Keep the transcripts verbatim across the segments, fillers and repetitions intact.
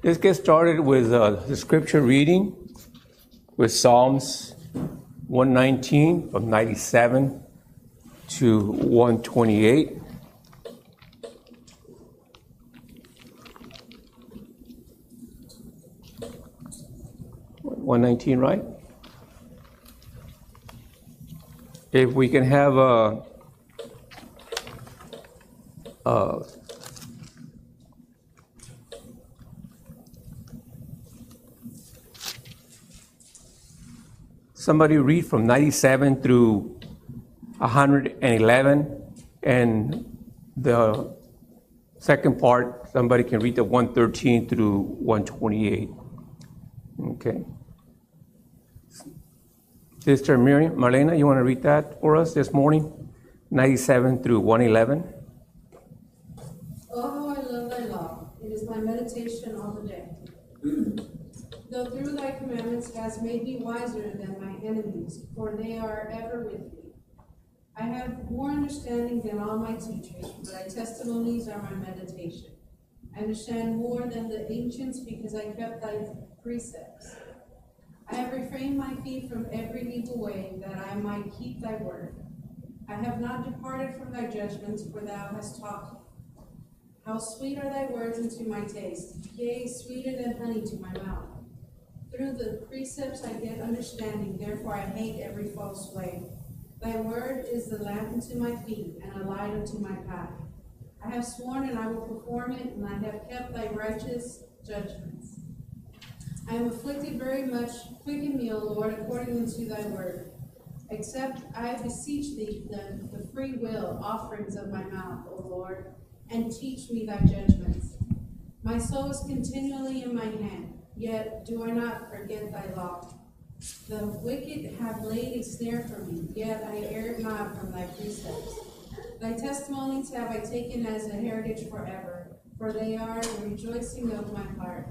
Let's get started with uh, the scripture reading with Psalms one nineteen from ninety-seven to one twenty-eight. one nineteen, right? If we can have a, a somebody read from ninety-seven through one eleven, and the second part, somebody can read the one thirteen through one twenty-eight. Okay. Sister Miriam, Marlena, you want to read that for us this morning? ninety-seven through one eleven. Oh, how I love thy law. It is my meditation all the day. Though through thy commandments hast made me wiser than my enemies, for they are ever with me. I have more understanding than all my teachers, for thy testimonies are my meditation. I understand more than the ancients, because I kept thy precepts. I have refrained my feet from every evil way, that I might keep thy word. I have not departed from thy judgments, for thou hast taught me. How sweet are thy words unto my taste, yea, sweeter than honey to my mouth. Through the precepts I get understanding, therefore I hate every false way. Thy word is the lamp unto my feet, and a light unto my path. I have sworn, and I will perform it, and I have kept thy righteous judgments. I am afflicted very much. Quicken me, O Lord, according unto thy word. Accept, I beseech thee, the, the free will offerings of my mouth, O Lord, and teach me thy judgments. My soul is continually in my hand, yet do I not forget thy law. The wicked have laid a snare for me, yet I erred not from thy precepts. Thy testimonies have I taken as a heritage forever, for they are the rejoicing of my heart.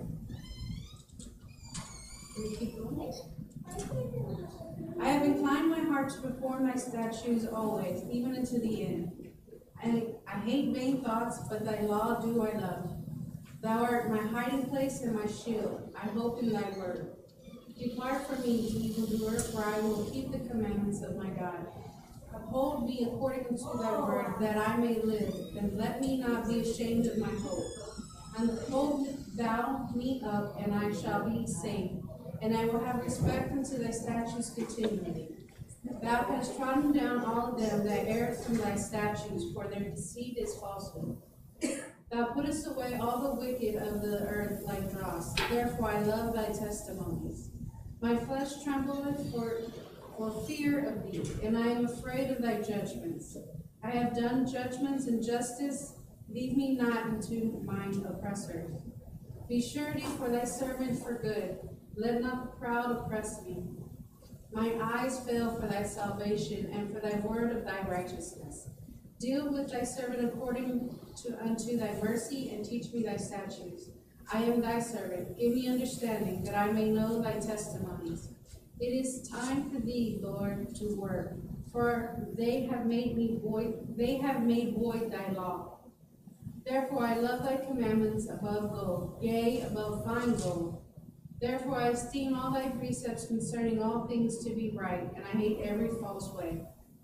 I have inclined my heart to perform thy statutes always, even unto the end. I, I hate vain thoughts, but thy law do I love. Thou art my hiding place and my shield. I hope in thy word. Depart from me, ye evildoer, for I will keep the commandments of my God. Uphold me according to thy word, that I may live, and let me not be ashamed of my hope. And hold thou me up, and I shall be saved, and I will have respect unto thy statutes continually. Thou hast trodden down all of them that err from thy statutes, for their deceit is falsehood. Thou puttest away all the wicked of the earth like dross. Therefore I love thy testimonies. My flesh trembleth for, for fear of thee, and I am afraid of thy judgments. I have done judgments and justice. Leave me not into mine oppressors. Be surety for thy servant for good. Let not the proud oppress me. My eyes fail for thy salvation, and for thy word of thy righteousness. Deal with thy servant according to unto thy mercy, and teach me thy statutes. I am thy servant. Give me understanding, that I may know thy testimonies. It is time for thee, Lord, to work, for they have made me void. They have made void thy law. Therefore I love thy commandments above gold, yea, above fine gold. Therefore I esteem all thy precepts concerning all things to be right, and I hate every false way.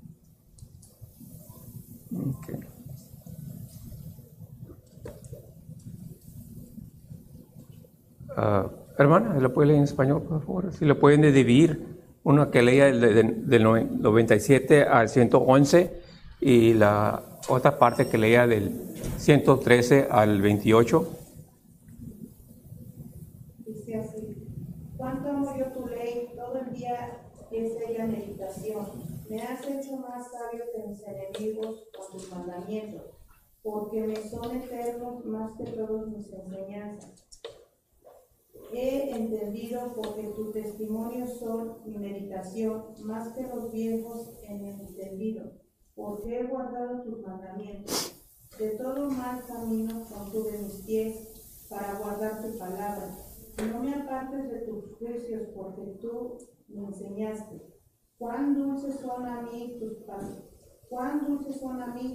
Okay. Uh, hermana, ¿la puede leer en español, por favor? Si lo pueden dividir, uno que leía del, del, del noventa y siete al ciento once y la otra parte que leía del ciento trece al veintiocho. Dice así: cuánto amo yo tu ley, todo el día es ella meditación. Me has hecho más sabio que mis enemigos con tus mandamientos, porque me son eternos más que todas mis enseñanzas. He entendido porque tus testimonios son mi meditación, más que los viejos en el entendido, porque he guardado tus mandamientos. De todo mal camino contuve mis pies para guardar tu palabra. No me apartes de tus juicios, porque tú me enseñaste. Cuán dulces son a mí tus palabras, cuán dulces son a mí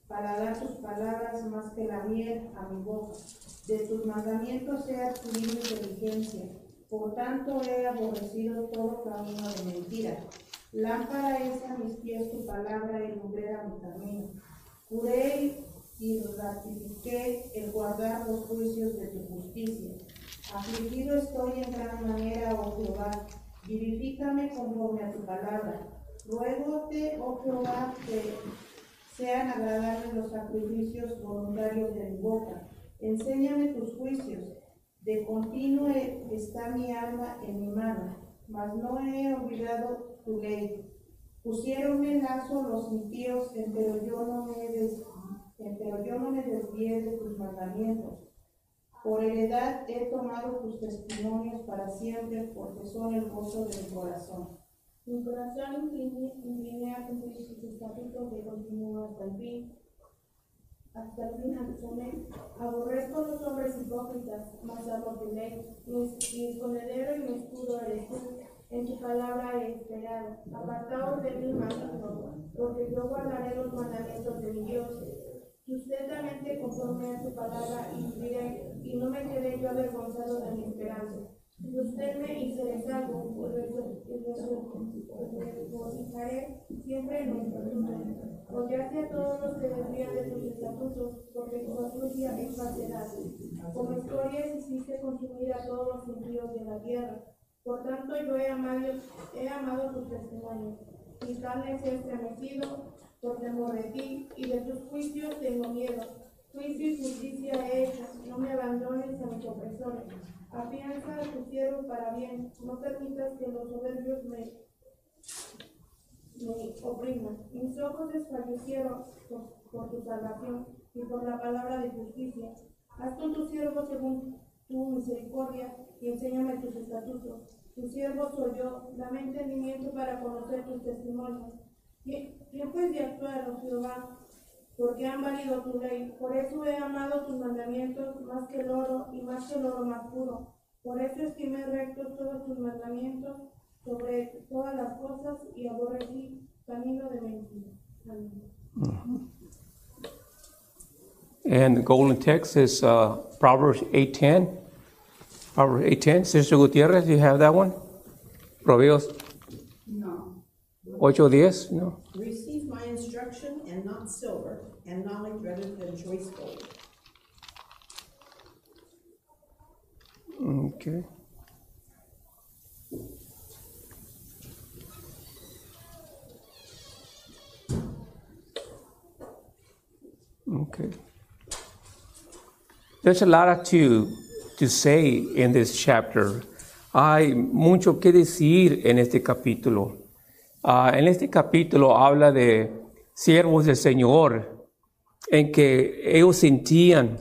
para dar tus palabras más que la miel a mi boca. De tus mandamientos he adquirido inteligencia, por tanto he aborrecido todo camino de mentira. Lámpara es a mis pies tu palabra y lumbrera mi camino. Juré y ratifiqué el guardar los juicios de tu justicia. Afligido estoy en gran manera, oh Jehová, vivifícame conforme a tu palabra. Ruégote, oh Jehová, que sean agradables los sacrificios voluntarios de mi boca. Enséñame tus juicios. De continuo está mi alma en mi mano, mas no he olvidado tu ley. Pusiéronme lazo los impíos, pero yo no me des, pero yo no me desvié de tus mandamientos. Por heredad he tomado tus testimonios para siempre, porque son el gozo de mi corazón. Mi corazón incliné a cumplir sus estatutos de continuo hasta el fin. Hasta el fin, amén. Aborrezco los hombres hipócritas, mas amo tu ley. Mi, mi escondedero y mi escudo eres tú. En tu palabra he esperado. Apartaos de mí, maligno, porque yo guardaré los mandamientos de mi Dios. Sustenamente conforme a tu palabra y viviré, y no me quedé yo avergonzado de mi esperanza. Sosténme y seré salvo, y regocijaré siempre en mi estatuto. Hollaste a todos los que desvían de tus estatutos, porque tu justicia es falsedad. Como escorias hiciste consumir a todos los impíos de la tierra. Por tanto yo he amado, he amado tus testimonios. Mi carne se ha estremecido por temor de ti, y de tus juicios tengo miedo. Juicio y justicia he hecho, no me abandones a mis opresores. Afianza a tu siervo para bien, no permitas que los soberbios me, me opriman. Mis ojos desfallecieron por, por tu salvación y por la palabra de justicia. Haz con tu siervo según tu misericordia y enséñame tus estatutos. Tu siervo soy yo, dame entendimiento para conocer tus testimonios. Tiempo es de actuar, oh Jehová, porque han valido tu ley. Por eso he amado tus mandamientos más que el oro y más que el oro más puro. Por eso estimé rectos todos tus mandamientos sobre todas las cosas y aborrecí camino de mentira. Amén. Mm-hmm. And the golden text is uh, Proverbs eight ten. Proverbs eight ten. Sister Gutierrez, do you have that one? Proverbios No. ocho diez? No. Receive my instruction and not silver, and knowledge rather than choice gold. Okay. Okay. There's a lot to, to say in this chapter. Hay mucho que decir en este capítulo. Uh, en este capítulo habla de siervos del Señor, en que ellos sentían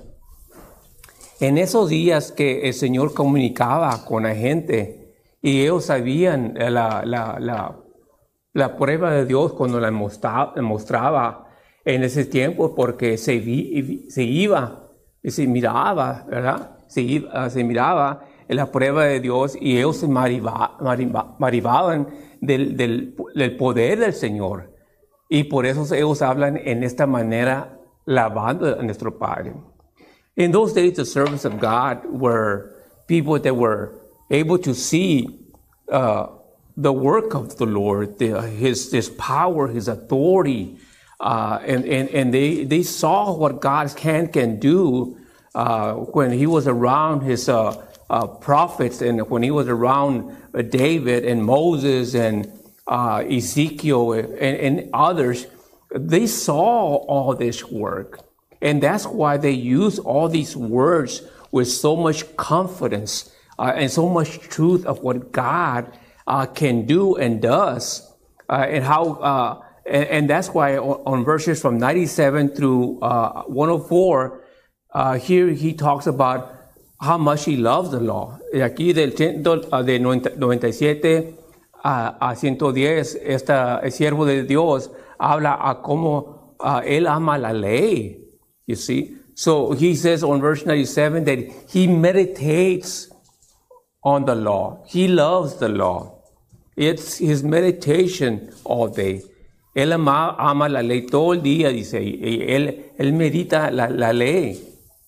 en esos días que el Señor comunicaba con la gente y ellos sabían la, la, la, la prueba de Dios cuando la mostraba, mostraba en ese tiempo, porque se, vi, se iba y se miraba, ¿verdad? Se, iba, se miraba en la prueba de Dios y ellos se mariva, mariva, marivaban del, del, del poder del Señor. Y por eso ellos hablan en esta manera, lavando a nuestro Padre. In those days, the servants of God were people that were able to see uh, the work of the Lord, the, his, his power, his authority, uh, and, and, and they, they saw what God's hand can do uh, when he was around his uh, uh, prophets, and when he was around uh, David and Moses and uh, Ezekiel and, and others. They saw all this work. And that's why they use all these words with so much confidence uh, and so much truth of what God uh, can do and does. Uh, and how, uh, and, and that's why on, on verses from ninety-seven through uh, one oh four, uh, here he talks about how much he loves the law. Y aquí del de noventa y siete a, a ciento diez, esta, el siervo de Dios habla a cómo uh, él ama la ley. You see? So he says on verse ninety-seven that he meditates on the law. He loves the law. It's his meditation all day. Él ama, ama la ley todo el día, dice, y, y él, él medita la, la ley.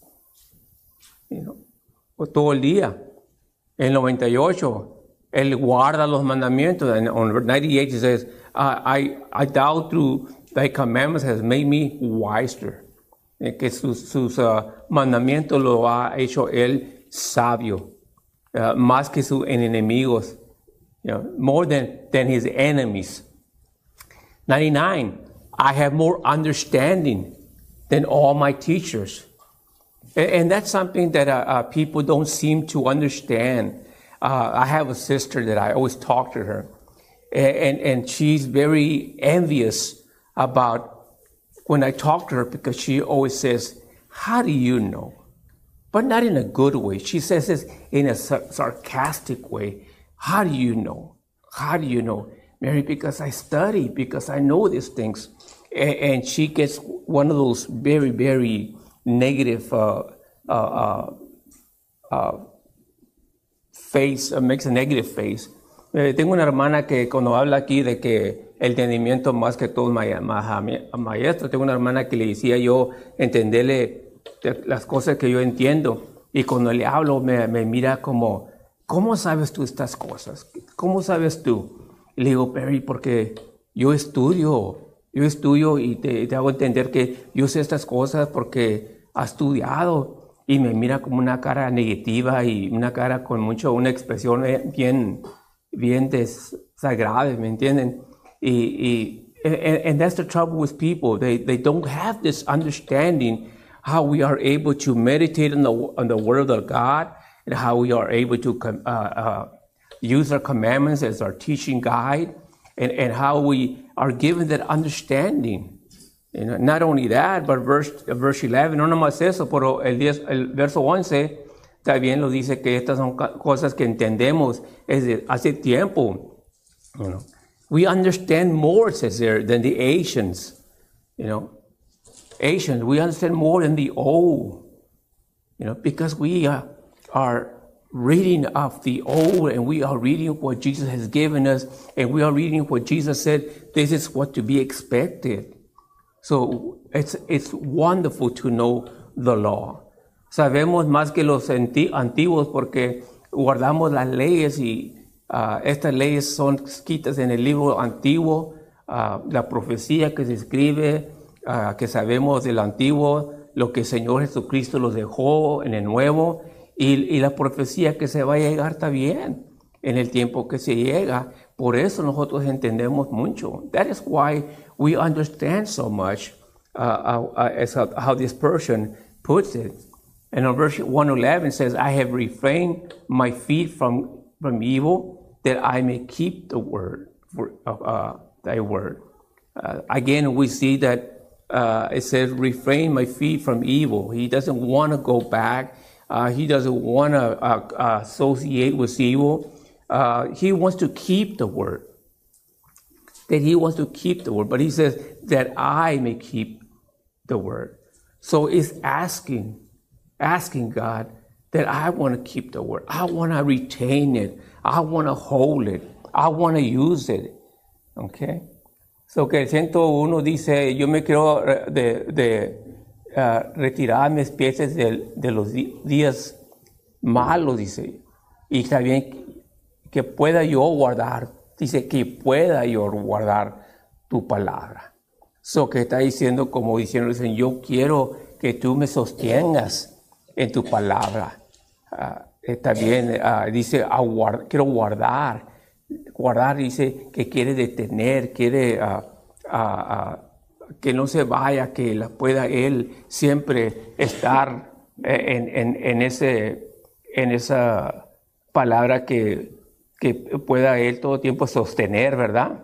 You know, todo el día. En noventa y ocho, él guarda los mandamientos. And on ninety-eight, he says, I, I, I doubt through thy commandments has made me wiser. Que sus, sus uh, mandamientos lo ha hecho él sabio, uh, más que sus enemigos, you know, more than, than his enemies. ninety-nine, I have more understanding than all my teachers. And, and that's something that uh, uh, people don't seem to understand. Uh, I have a sister that I always talk to her, and, and, and she's very envious about when I talk to her, because she always says, how do you know? But not in a good way. She says this in a sar- sarcastic way. How do you know? How do you know? Mary, because I study, because I know these things. And, and she gets one of those very, very negative uh, uh, uh, uh, face, uh, makes a negative face. Eh, tengo una hermana que cuando habla aquí de que el entendimiento más que todo es maestro, tengo una hermana que le decía yo entenderle las cosas que yo entiendo, y cuando le hablo me, me mira como, ¿cómo sabes tú estas cosas? ¿Cómo sabes tú? Y le digo, Perry, porque yo estudio, yo estudio y te, te hago entender que yo sé estas cosas porque ha estudiado, y me mira como una cara negativa y una cara con mucho, una expresión bien, bien desagrable, ¿me entienden? Y, y, and, and that's the trouble with people. They, they don't have this understanding how we are able to meditate on the, on the Word of God, and how we are able to uh, uh, use our commandments as our teaching guide, and, and how we are given that understanding. You know, not only that, but verse, verse eleven, no nomás eso, pero el, diez, el verso once también lo dice que estas son cosas que entendemos desde hace tiempo. You know. We understand more, says there, than the Asians. You know, Asians, we understand more than the old. You know, because we uh, are reading of the old, and we are reading what Jesus has given us, and we are reading what Jesus said, this is what to be expected. So it's, it's wonderful to know the law. Sabemos más que los antiguos porque guardamos las leyes, y uh, estas leyes son escritas en el libro antiguo, uh, la profecía que se escribe, uh, que sabemos del antiguo, lo que el Señor Jesucristo los dejó en el nuevo, y, y la profecía que se va a llegar también en el tiempo que se llega. Por eso nosotros entendemos mucho. That is why we understand so much uh, uh, as how, how this person puts it. And on verse one eleven says, I have refrained my feet from, from evil, that I may keep the word, for, uh, thy word. Uh, again, we see that uh, it says, refrain my feet from evil. He doesn't want to go back. Uh, he doesn't want to uh, associate with evil. Uh, he wants to keep the word. That he wants to keep the word. But he says, that I may keep the word. So it's asking, asking God that I want to keep the word. I want to retain it. I want to hold it. I want to use it. Okay? So que el ciento uno dice, yo me quiero de, de uh, retirar mis pies de, de los días malos, dice. Y también que pueda yo guardar, dice que pueda yo guardar tu palabra. So que está diciendo, como diciendo, dicen, yo quiero que tú me sostengas en tu palabra. Uh, también uh, dice, a guard, quiero guardar. Guardar dice que quiere detener, quiere uh, uh, uh, que no se vaya, que la pueda él siempre estar en, en, en, ese, en esa palabra que, que pueda él todo el tiempo sostener, ¿verdad?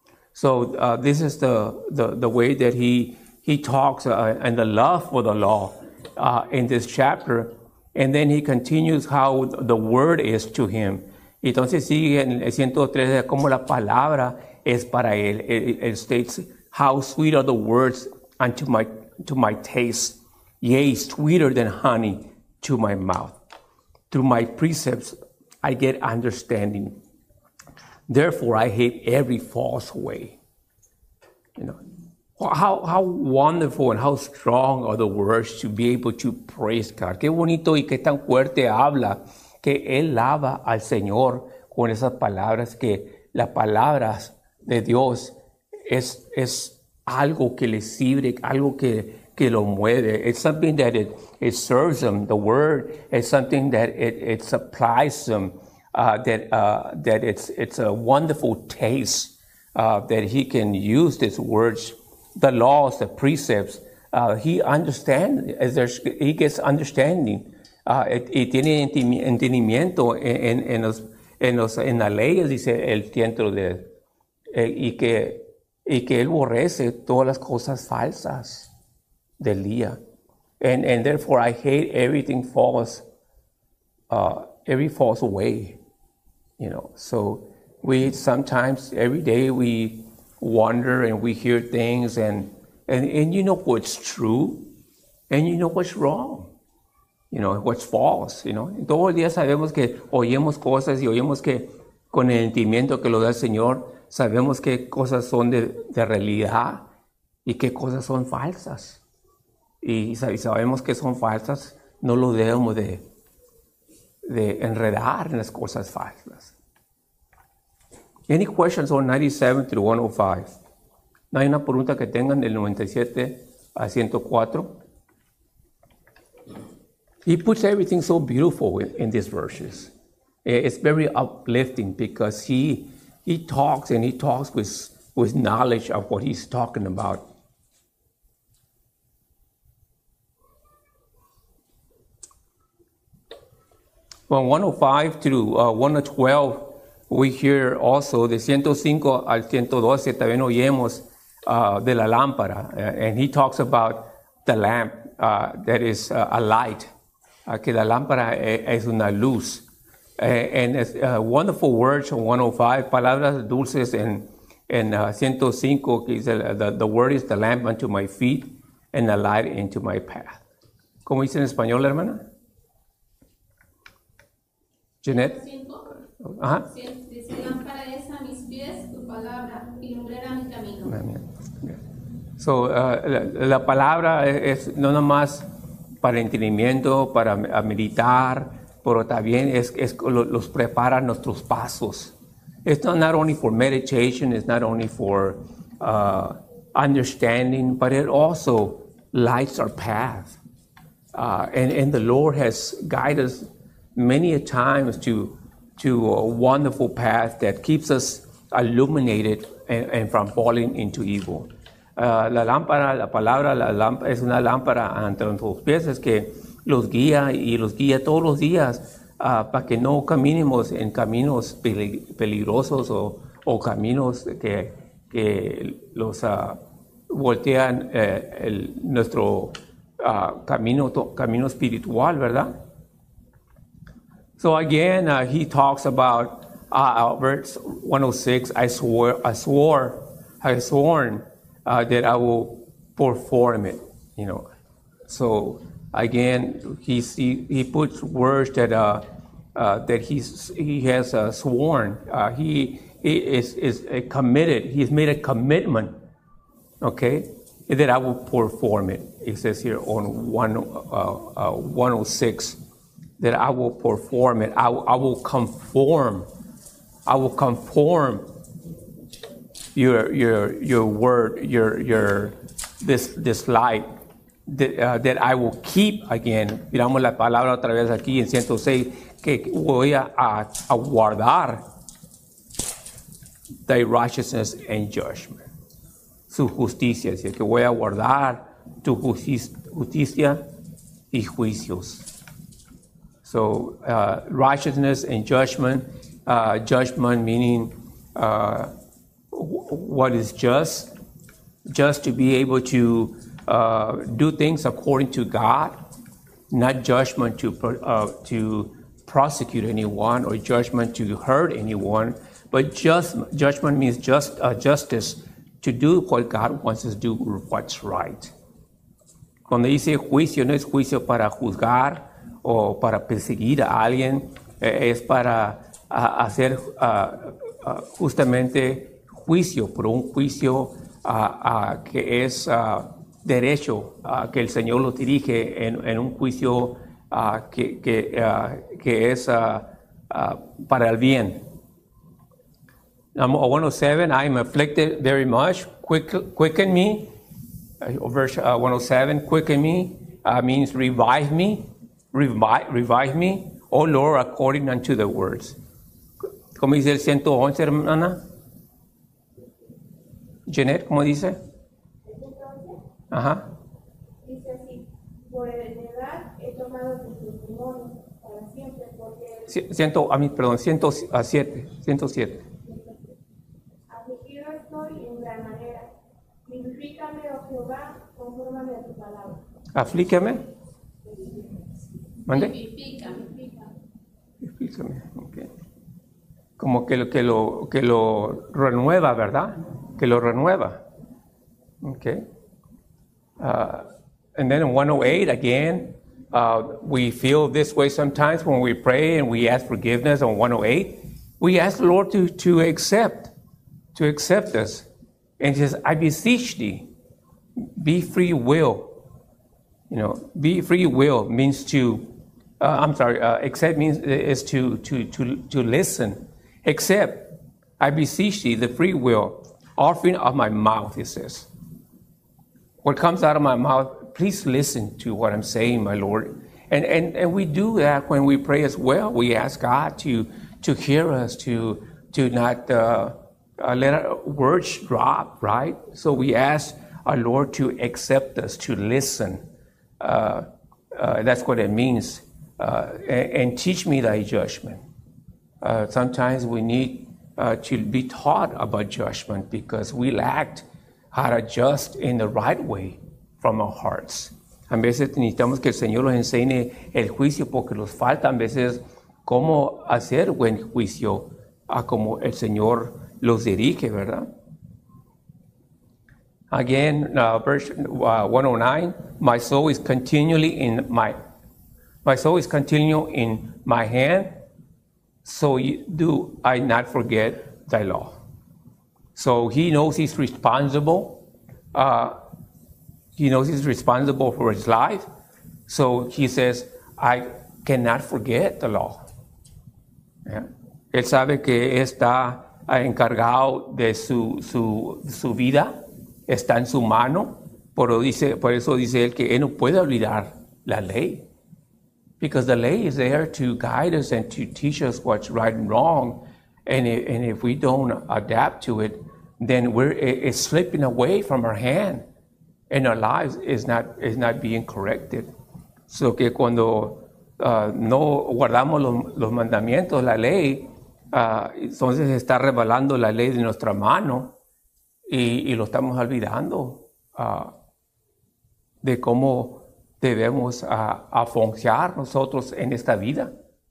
So uh, this is the, the, the way that he, he talks uh, and the love for the law uh, in this chapter. And then he continues how the word is to him. Entonces sigue en el ciento tres de cómo la palabra es para él. It, it states, how sweet are the words unto my, to my taste, yea, sweeter than honey to my mouth. Through my precepts I get understanding. Therefore I hate every false way. You know, how, how wonderful and how strong are the words to be able to praise God. Qué bonito y qué tan fuerte habla que Él lava al Señor con esas palabras, que las palabras de Dios es, es algo que le sirve, algo que, que lo mueve. It's something that it, it serves Him. The Word is something that it, it supplies Him, uh, that, uh, that it's, it's a wonderful taste uh, that He can use these words, the laws, the precepts. Uh, he understands, He gets understanding. Uh, y tiene entendimiento en, en, los, en, los, en las leyes, dice el tiempo de, eh, y, que, y que Él aborrece todas las cosas falsas del día. And, and therefore I hate everything false, uh, every false way, you know. So we sometimes, every day we wonder and we hear things and, and, and you know what's true and you know what's wrong. You know, what's false, you know. Todos los días sabemos que oímos cosas y oímos que con el entendimiento que lo da el Señor, sabemos qué cosas son de, de realidad y qué cosas son falsas. Y sabemos que son falsas, no lo debemos de, de enredar en las cosas falsas. Any questions on ninety-seven through one oh five? ¿No hay una pregunta que tengan del noventa y siete a ciento cuatro? He puts everything so beautiful in, in these verses. It's very uplifting because he he talks and he talks with, with knowledge of what he's talking about. From one oh five to uh, one twelve, we hear also de ciento cinco al ciento doce también oímos uh, de la lámpara, uh, and he talks about the lamp uh, that is uh, a light. Uh, que la lámpara es una luz. Uh, and it's uh, wonderful words on one oh five, palabras dulces en, en uh, ciento cinco, que dice, the, the word is the lamp unto my feet and the light into my path. ¿Cómo dice en español, hermana? Jeanette? Ajá. Dice, lámpara es a mis pies tu palabra y lumbrera mi camino. So, uh, la, la palabra es no nomás para entendimiento, para meditar, pero también es, es, los prepara nuestros pasos. It's not, not only for meditation, it's not only for uh, understanding, but it also lights our path. Uh, and, and the Lord has guided us many a times to, to a wonderful path that keeps us illuminated and, and from falling into evil. Uh, la lámpara, la palabra, la lámpara, es una lámpara ante nuestros pies, es que los guía y los guía todos los días uh, para que no caminemos en caminos peligrosos o, o caminos que, que los uh, voltean eh, el, nuestro uh, camino, to, camino espiritual, ¿verdad? So again, uh, he talks about uh, verse one oh six, I swore, I swore, I sworn Uh, that I will perform it, you know. So again, he he, he puts words that uh, uh, that he's he has uh, sworn. Uh, he, he is is a committed. He's made a commitment, okay, that I will perform it. It says here on one uh, uh, one oh six that I will perform it. I, I will conform. I will conform. Your your your word, your your this this light that, uh, that I will keep again. Miramos la palabra otra vez aquí en ciento seis que voy a, a, a guardar thy righteousness and judgment. Su justicia, es decir, que voy a guardar tu justicia y juicios. So uh, righteousness and judgment, uh, judgment meaning. Uh, what is just, just to be able to uh, do things according to God, not judgment to, uh, to prosecute anyone or judgment to hurt anyone, but just judgment means just uh, justice to do what God wants us to do, what's right. Cuando dice juicio, no es juicio para juzgar o para perseguir a alguien, eh, es para uh, hacer uh, uh, justamente juicio, por un juicio uh, uh, que es uh, derecho, uh, que el Señor los dirige en, en un juicio uh, que, que, uh, que es uh, uh, para el bien. Number one oh seven, I am afflicted very much. Quick, quicken me. Uh, verse uh, one oh seven, quicken me uh, means revive me. Revive, revive me, O Lord, according unto the words. ¿Cómo dice el ciento once, hermana? Jeanette, ¿cómo dice? Ajá. Dice así, por heredad he tomado tu testimonio para siempre, porque Ciento, a mí, perdón, ciento siete, ciento siete. afligido estoy en gran manera. Vivifícame, oh Jehová, confórmame a tu palabra. Aflíqueme. ¿Mande? Vivifícame. Explícame, okay. Como que lo, que, lo, que lo renueva, ¿verdad? Que lo renueva. Okay. Uh, and then in one oh eight, again, uh, we feel this way sometimes when we pray and we ask forgiveness on one oh eight. We ask the Lord to, to accept, to accept us. And he says, I beseech thee, be free will. You know, be free will means to Uh, I'm sorry, uh, accept means is to, to, to, to listen. Accept, I beseech thee, the free will, offering of my mouth, it says. What comes out of my mouth, please listen to what I'm saying, my Lord. And, and, and we do that when we pray as well. We ask God to, to hear us, to, to not uh, uh, let our words drop, right? So we ask our Lord to accept us, to listen. Uh, uh, that's what it means. Uh, and, and teach me thy judgment. Uh, sometimes we need uh, to be taught about judgment because we lacked how to adjust in the right way from our hearts. A veces necesitamos que el Señor nos enseñe el juicio porque nos falta a veces cómo hacer buen juicio a como el Señor los dirige, ¿verdad? Again, uh, verse uh, one oh nine, my soul is continually in my My soul is continual in my hand, so do I not forget thy law. So he knows he's responsible. Uh, he knows he's responsible for his life. So he says, I cannot forget the law. Yeah. Él sabe que está encargado de su, su, su vida, está en su mano, pero dice, por eso dice él que él no puede olvidar la ley. Because the lay is there to guide us and to teach us what's right and wrong. And if, and if we don't adapt to it, then we're, it's slipping away from our hand. And our lives is not, is not being corrected. So que cuando uh, no guardamos los, los mandamientos, la ley, uh, entonces está revelando la ley de nuestra mano y, y lo estamos olvidando uh, de cómo debemos uh, afonsear nosotros en esta vida.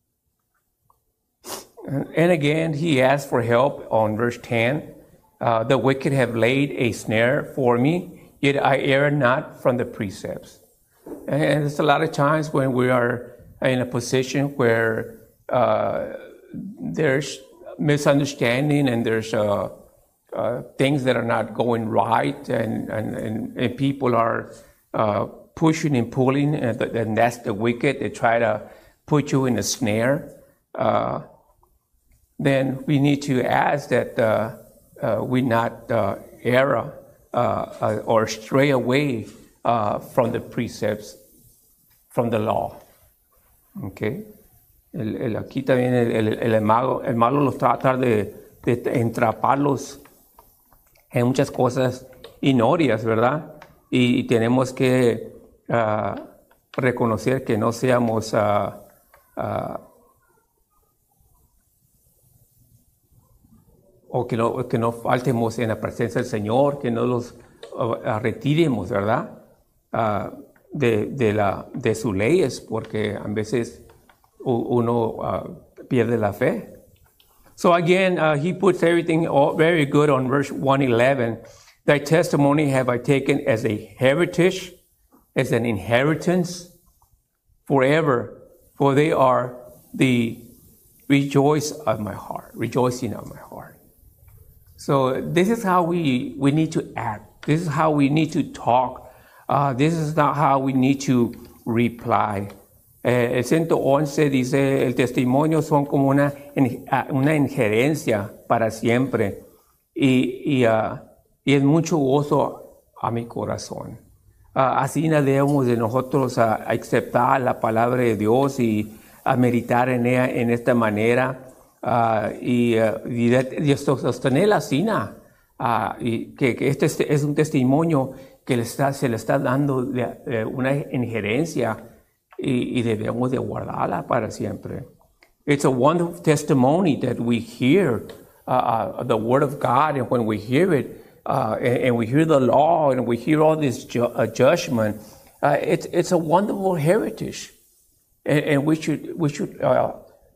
And again, he asked for help on verse ten. Uh, the wicked have laid a snare for me, yet I err not from the precepts. And there's a lot of times when we are in a position where uh, there's misunderstanding and there's uh, uh, things that are not going right, and, and, and, and people are uh, pushing and pulling, and, and that's the wicked. They try to put you in a snare. Uh, then we need to ask that uh, uh, we not uh, err uh, uh, or stray away uh, from the precepts, from the law. Okay. El, el, aquí también el, el, el, malo, el malo los trata de, de entraparlos en muchas cosas inorias, ¿verdad? Y, y tenemos que uh, reconocer que no seamos uh, uh, o que no, que no faltemos en la presencia del Señor, que no los uh, retiremos, ¿verdad? Uh, de, de, la, de sus leyes, porque a veces uno uh, pierde la fe. So again, uh, he puts everything all very good on verse one eleven. Thy testimony have I taken as a heritage, as an inheritance forever, for they are the rejoice of my heart, rejoicing of my heart. So this is how we, we need to act. This is how we need to talk. Uh, this is not how we need to reply. Eh, el ciento once dice, el testimonio son como una, una injerencia para siempre. Y, y, uh, y es mucho gozo a mi corazón. Uh, así debemos de nosotros uh, aceptar la palabra de Dios y a meditar en ella en esta manera uh, y, uh, y, de, y sostener la sina. Uh, y que, que este es un testimonio que le está, se le está dando de, de una injerencia y, y debemos de guardarla para siempre. It's a wonderful testimony that we hear uh, uh, the word of God, and when we hear it, uh, and, and we hear the law, and we hear all this ju uh, judgment, uh, it's it's a wonderful heritage, and, and we should we should uh,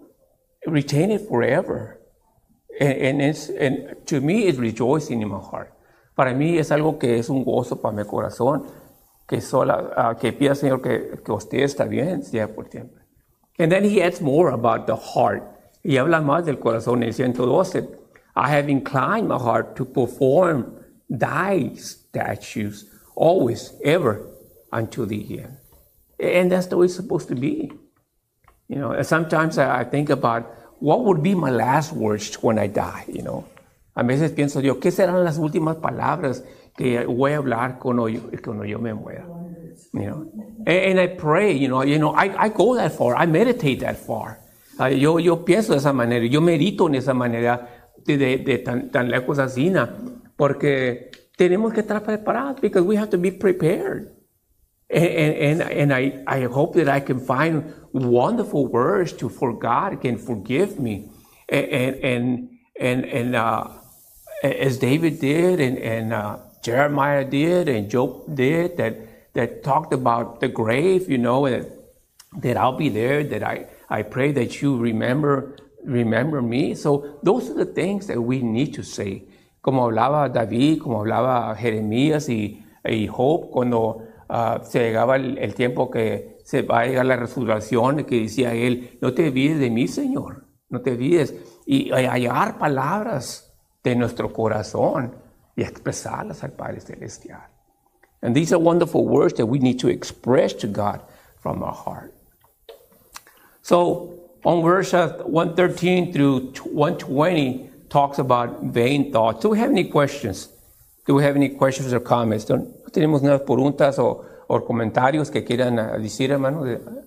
retain it forever. And, and it's and to me, it's rejoicing in my heart. Para mí es algo que es un gozo para mi corazón. Que, sola, uh, que pida, Señor, que, que usted está bien, sea por siempre. And then he adds more about the heart. Y habla más del corazón en el ciento doce. I have inclined my heart to perform thy statutes always, ever, unto the end. And that's the way it's supposed to be. You know, sometimes I think about what would be my last words when I die, you know. A veces pienso yo, ¿qué serán las últimas palabras que voy a hablar cuando yo, cuando yo me muera? You know? and, and I pray, you know, you know I, I go that far, I meditate that far. Uh, yo, yo pienso de esa manera, yo medito en esa manera de, de, de tan, tan lejos así, porque tenemos que estar preparados, because we have to be prepared. And, and, and I, I hope that I can find wonderful words to for God can forgive me. And, and, and, and uh, as David did, and, and uh, Jeremiah did, and Job did, that, that talked about the grave, you know, that, that I'll be there, that I, I pray that you remember, remember me. So those are the things that we need to say. Como hablaba David, como hablaba Jeremías y, y Job, cuando uh, se llegaba el, el tiempo que se va a llegar la resurrección, que decía él, no te olvides de mí, Señor, no te olvides. Y hallar palabras de nuestro corazón y expresarlas al Padre Celestial. And these are wonderful words that we need to express to God from our heart. So on verse one thirteen through one twenty talks about vain thoughts. Do we have any questions? Do we have any questions or comments? ¿Tenemos unas preguntas o, o comentarios que quieran decir, hermano?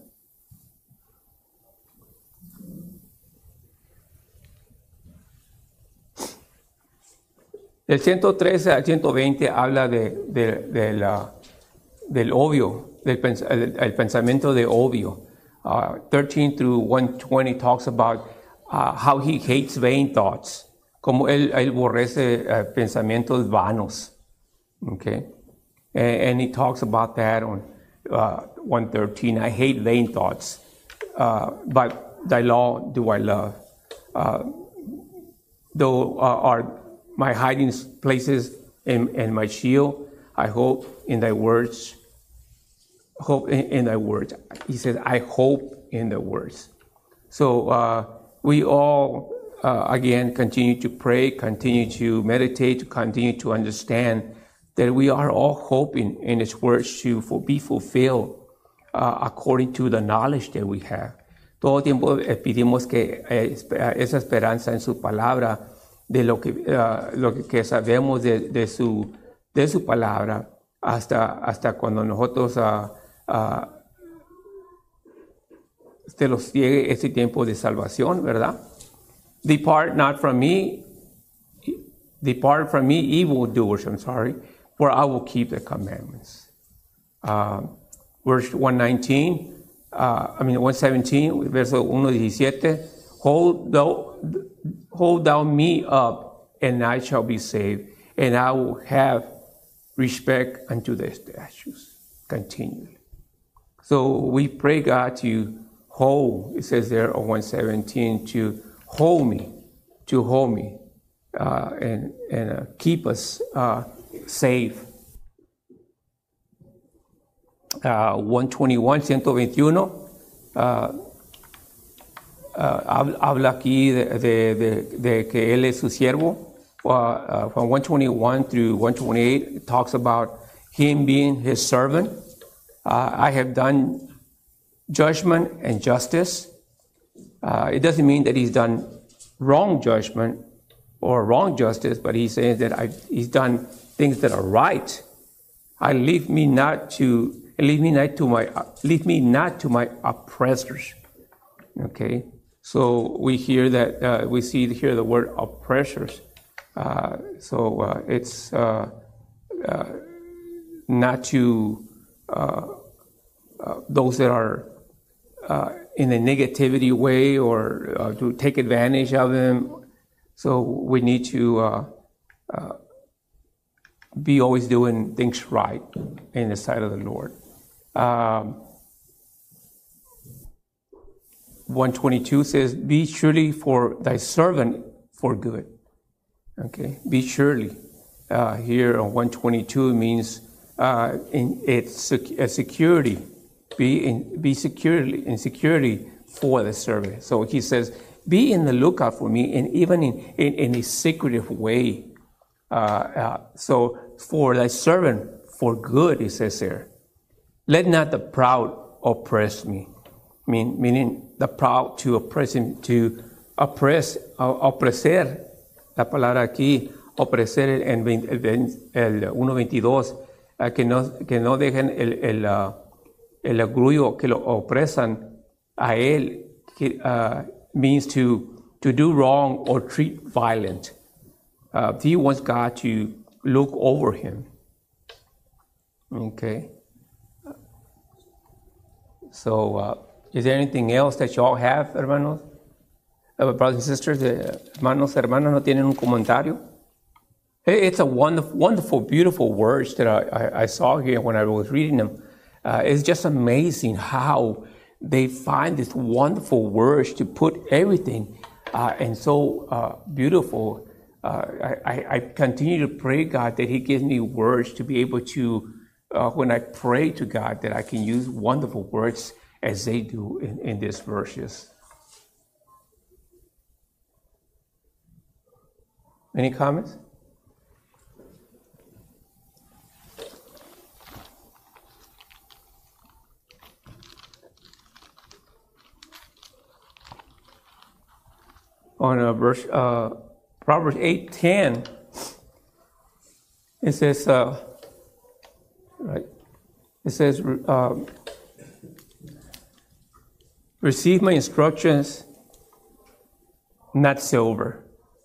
Del ciento trece al ciento veinte habla de, de, de la, del obvio, del pens el, el pensamiento de obvio. Uh, thirteen through one twenty talks about uh, how he hates vain thoughts, como él, él aborrece uh, pensamientos vanos. Okay? And, and he talks about that on uh, one thirteen. I hate vain thoughts, uh, but thy law do I love. Uh, though uh, are my hiding places and, and my shield, I hope in thy words. Hope in, in thy words. He says, I hope in the words. So uh, we all, uh, again, continue to pray, continue to meditate, to continue to understand that we are all hoping in his words to for, be fulfilled uh, according to the knowledge that we have. Todo tiempo pedimos que eh, esa esperanza en su palabra, de lo que, uh, lo que, que sabemos de, de, su, de su palabra, hasta, hasta cuando nosotros uh, uh, se los llegue ese tiempo de salvación, ¿verdad? Depart not from me, depart from me, evildoers, I'm sorry, for I will keep the commandments. Uh, verse one nineteen, uh, I mean one seventeen, verso one diecisiete, hold thou, hold thou me up, and I shall be saved, and I will have respect unto the statutes continually. So we pray God to hold, it says there on one seventeen, to hold me, to hold me, uh, and, and uh, keep us uh, safe. Uh, one twenty-one, ciento veintiuno, uh, uh, habla aquí de, de, de, de que Él es su siervo, uh, uh, from one twenty-one through one twenty-eight, it talks about him being his servant. Uh, I have done judgment and justice. Uh, it doesn't mean that he's done wrong judgment or wrong justice, but he's saying that I, he's done things that are right. I leave me not to leave me not to my leave me not to my oppressors. Okay, so we hear that uh, we see here the word oppressors. Uh, so uh, it's uh, uh, not to uh, uh, those that are uh, in a negativity way or uh, to take advantage of them. So we need to uh, uh, be always doing things right in the sight of the Lord. Um, one twenty-two says, "Be surely for thy servant for good." Okay, be surely. Uh, here on one twenty-two means uh, in its sec- a security. Be in be securely in security for the servant. So he says, "Be in the lookout for me, and even in in, in a secretive way." Uh, uh, so for thy servant for good, it says there. Let not the proud oppress me. I mean, meaning the proud to oppress him, to oppress, uh, oppresar. La palabra aquí, oppresar en el uno veintidós, uh, que, no, que no dejen el, el, uh, el orgullo que lo opresan a él, que, uh, means to, to do wrong or treat violent. Uh, he wants God to look over him. Okay. So, uh, is there anything else that y'all have, hermanos? Uh, brothers and sisters, uh, hermanos, hermanas, ¿no tienen un comentario? It's a wonderful, wonderful, beautiful words that I, I, I saw here when I was reading them. Uh, it's just amazing how they find these wonderful words to put everything uh, and so uh, beautiful. Uh, I, I continue to pray, God, that He gives me words to be able to, uh, when I pray to God, that I can use wonderful words as they do in, in these verses. Any comments? On uh, verse uh, Proverbs eight ten, it says, uh, right? It says, uh, "Receive my instructions, not silver,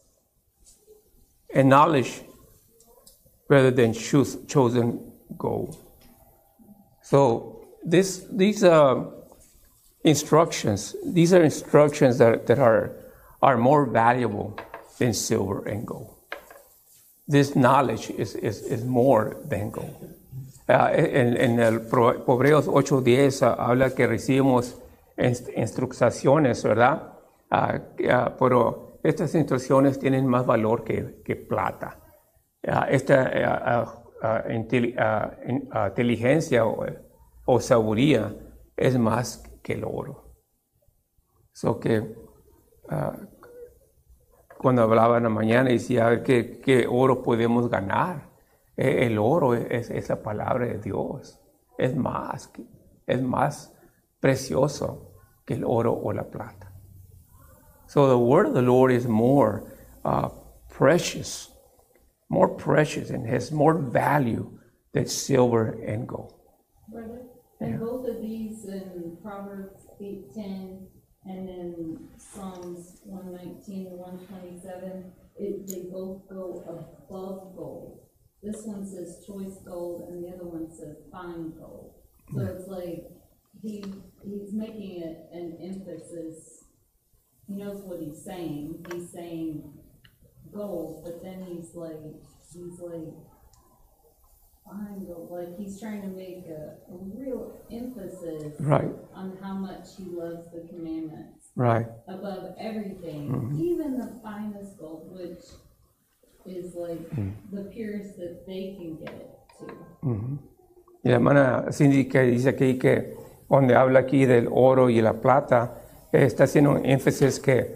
and knowledge rather than choose, chosen gold." So this, these uh, instructions, these are instructions that, that are, are more valuable than silver and gold. This knowledge is, is, is more than gold. Uh, en, en el Hebreos ocho diez uh, habla que recibimos instrucciones, ¿verdad? Uh, uh, pero estas instrucciones tienen más valor que, que plata. Uh, esta uh, uh, intel, uh, in, uh, inteligencia o, o sabiduría es más que el oro. So que uh, cuando hablaba en la mañana decía que, que oro podemos ganar. Eh, el oro es, es la palabra de Dios. Es más, es más precioso que el oro o la plata. So the word of the Lord is more uh, precious, more precious and has more value than silver and gold. Brother, and yeah. Both of these in Proverbs eight ten and in Psalms one nineteen and one twenty-seven, it, they both go above gold. This one says choice gold and the other one says fine gold. So yeah. It's like he he's making it an emphasis. He knows what he's saying. He's saying gold, but then he's like, he's like, fine gold. Like he's trying to make a, a real emphasis right. on how much he loves the commandments. Right. Above everything, mm-hmm. even the finest gold, which is like mm. the purest that they can get to. Mm-hmm. Y la hermana Cindy que dice aquí que donde habla aquí del oro y la plata, está haciendo un énfasis que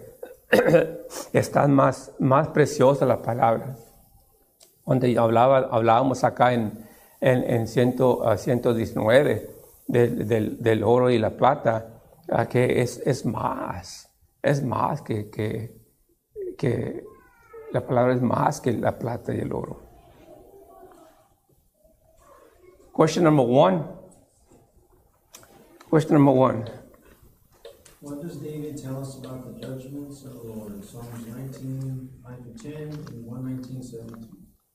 están más, más preciosas las palabras. Donde hablaba, hablábamos acá en, en, en ciento, uh, ciento diecinueve del, del, del oro y la plata, uh, que es, es más, es más que, que, que la palabra es más que la plata y el oro. Question number one. Question number one. What does David tell us about the judgments of the Lord? Psalms nineteen, nine to ten, and one nineteen, seventeen.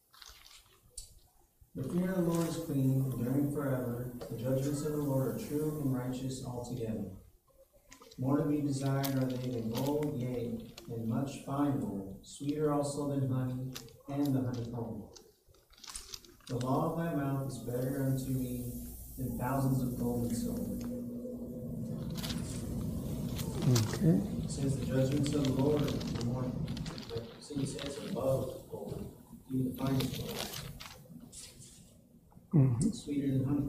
The fear of the Lord is clean, enduring forever. The judgments of the Lord are true and righteous altogether. More to be desired are they than gold, yea, and much fine gold, sweeter also than honey, and the honeycomb. The law of thy mouth is better unto me than thousands of gold and silver. Okay. It says the judgments of the Lord are more, like it says, above gold, even the finest gold. Mm-hmm. Sweeter than honey.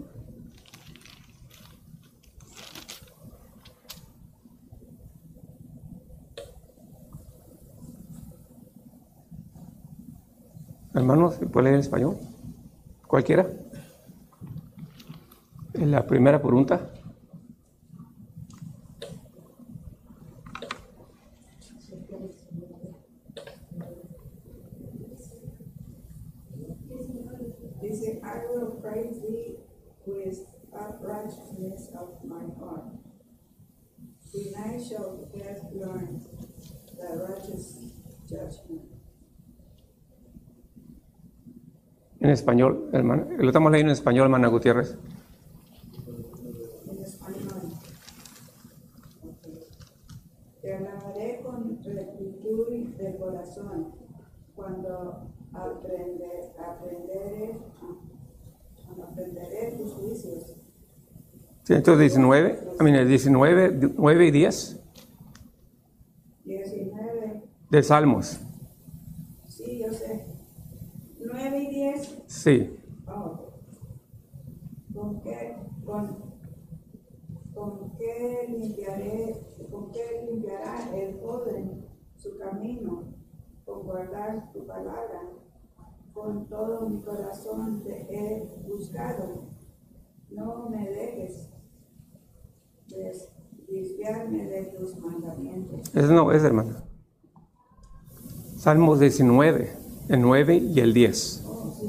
Hermanos, ¿se puede leer en español? ¿Cualquiera? En la primera pregunta. Dice, I will praise thee with uprightness of my heart. When I shall get learned the righteous judgment. En español, hermano. Lo estamos leyendo en español, hermana Gutiérrez. En español. Okay. Te alabaré con rectitud de corazón cuando aprender, aprenderé, cuando aprenderé tus juicios. ciento diecinueve, I mean, diecinueve, nueve y diez diecinueve. de Salmos. Sí, yo sé. nueve y diez. Sí. Oh. ¿Con qué, con, con qué limpiaré, con qué limpiará el joven su camino? Con guardar tu palabra. Con todo mi corazón te he buscado. No me dejes des, desviarme de tus mandamientos. Ese no es, hermana. Salmos diecinueve, el nueve y el diez.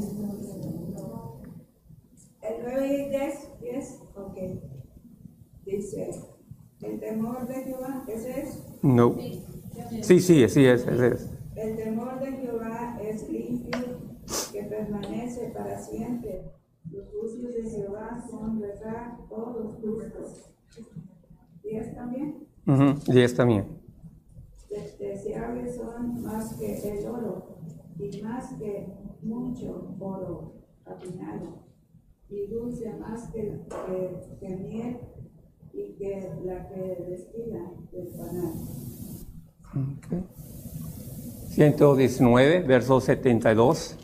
El nueve y diez, diez, ok. Dice, el temor de Jehová, ¿ese es? No. Sí, sí, sí es, ese es. El temor de Jehová es limpio, que permanece para siempre. Los juicios de Jehová son verdad, todos justos. ¿Diez también? Uh-huh. diez también. Deseables son más que el oro, y más que mucho oro afinado, y dulce más que, que, que miel, y que la que destila del panal. Okay. ciento diecinueve, verso setenta y dos.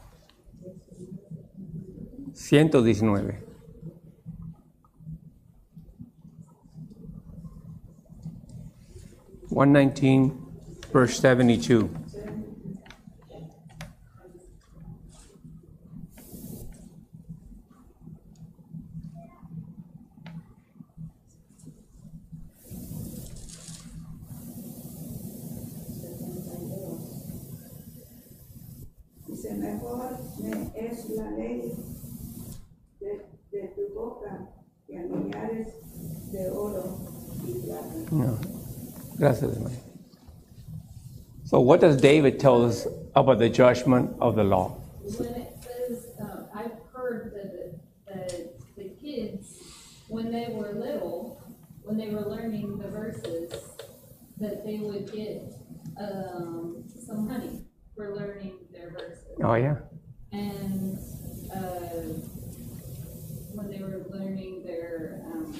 ciento diecinueve. one nineteen, verse seventy-two. Dice, mejor me es la ley de, de tu boca que a millares de oro y plata. No. Gracias, hermano. So what does David tell us about the judgment of the law? When it says, uh, I've heard that the, the, the kids, when they were little, when they were learning the verses, that they would get um, some honey for learning their verses. Oh, yeah. And uh, when they were learning their, um,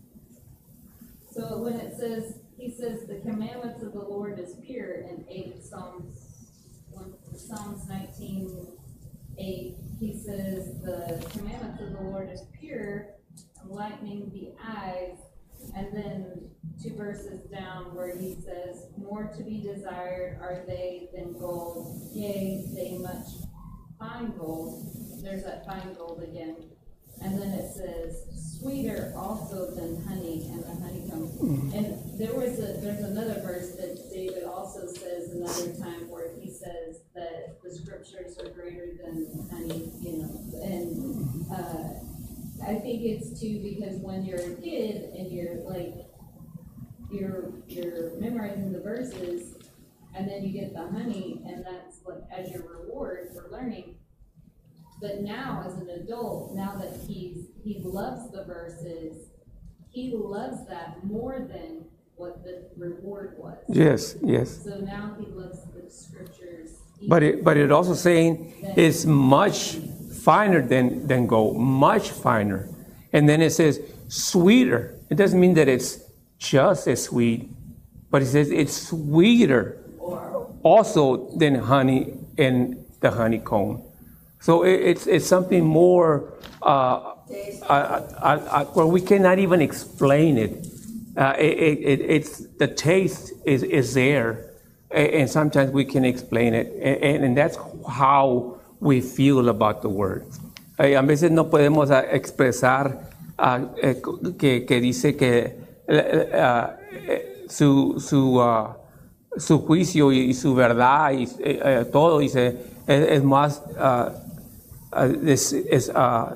so when it says, he says, the commandments of the Lord is pure in eight Psalms, one, Psalms nineteen, eight. He says, the commandments of the Lord is pure, enlightening the eyes, And then two verses down where he says, more to be desired are they than gold, yea, they much fine gold. There's that fine gold again. And then it says, sweeter also than honey and the honeycomb. Mm-hmm. And there was a, there's another verse that David also says another time where he says that the scriptures are greater than honey, you know. And uh, I think it's too because when you're a kid and you're like, you're you're memorizing the verses, and then you get the honey, and that's like as your reward for learning. But now, as an adult, now that he's he loves the verses, he loves that more than what the reward was. Yes, yes. So now he loves the scriptures. But it but it also saying it's much finer than than gold, much finer, and then it says sweeter. It doesn't mean that it's just as sweet, but it says it's sweeter also than honey and the honeycomb. So it, it's it's something more uh, uh, uh, uh, where we cannot even explain it. Uh, it, it. It's the taste is is there, and sometimes we can explain it, and, and that's how we feel about the word. Uh, a veces no podemos uh, expresar uh, que que dice que uh, su su uh, su juicio y su verdad y uh, todo dice es, es más uh, Uh, es, es uh,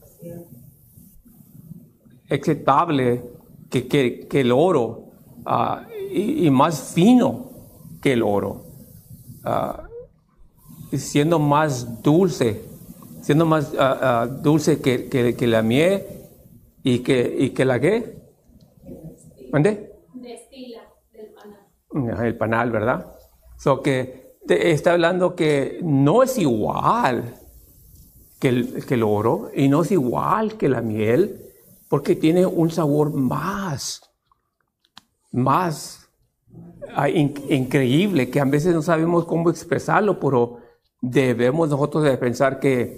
aceptable que, que, que el oro uh, y, y más fino que el oro, uh, siendo más dulce, siendo más uh, uh, dulce que, que, que la miel y que, y que la qué. ¿Dónde? Destila del panal. El panal, ¿verdad? So que te está hablando que no es igual Que el, que el oro, y no es igual que la miel, porque tiene un sabor más, más uh, in, increíble, que a veces no sabemos cómo expresarlo, pero debemos nosotros de pensar que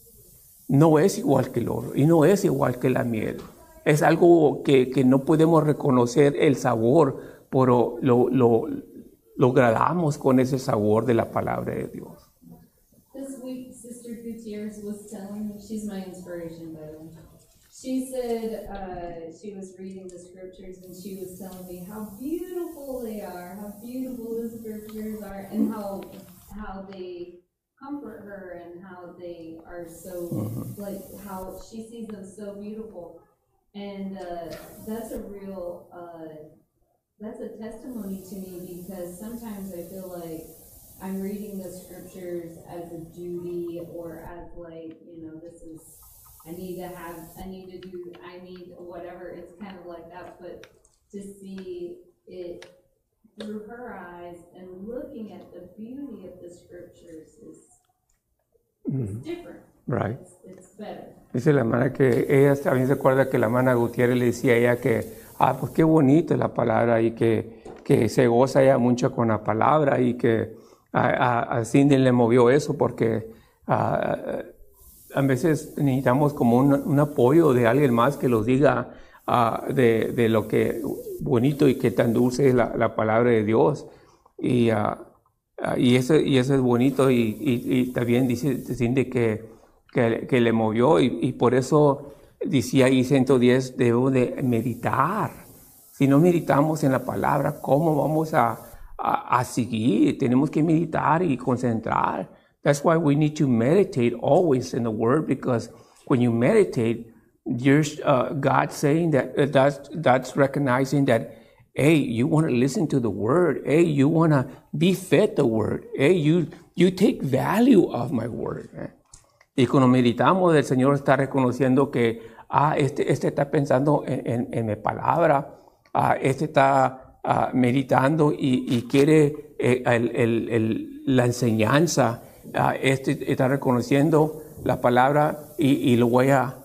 no es igual que el oro, y no es igual que la miel. Es algo que, que no podemos reconocer el sabor, pero lo, lo, lo gradamos con ese sabor de la palabra de Dios. This week, Sister Gutierrez was telling me, she's my inspiration, by the way. She said uh, she was reading the scriptures and she was telling me how beautiful they are, how beautiful the scriptures are, and how how they comfort her and how they are so, mm-hmm. like, how she sees them so beautiful. And uh, that's a real, uh, that's a testimony to me because sometimes I feel like I'm reading the scriptures as a duty or as like, you know, this is, I need to have, I need to do, I need whatever. It's kind of like that, but to see it through her eyes and looking at the beauty of the scriptures is mm-hmm. different. Right. It's, it's better. Dice la hermana que ella también se acuerda que la hermana Gutiérrez le decía a ella que, ah, pues qué bonito es la palabra y que, que se goza ella mucho con la palabra y que A, a, a Cindy le movió eso porque uh, a veces necesitamos como un, un apoyo de alguien más que los diga uh, de, de lo que bonito y que tan dulce es la, la palabra de Dios. Y, uh, uh, y, eso, y eso es bonito y, y, y también dice Cindy que, que, que le movió y, y por eso decía ahí ciento diez, debemos de meditar. Si no meditamos en la palabra, ¿cómo vamos a A, a seguir? Tenemos que meditar y concentrar. That's why we need to meditate always in the Word, because when you meditate, you're uh, God saying that uh, that's that's recognizing that, hey, you want to listen to the Word. Hey, you want to be fed the Word. Hey, you you take value of my Word. Eh? Y cuando meditamos, el Señor está reconociendo que ah, este este está pensando en, en, en mi palabra. Ah, este está Uh, meditando y, y quiere eh, el, el, el, la enseñanza, uh, este está reconociendo la palabra y, y lo voy a,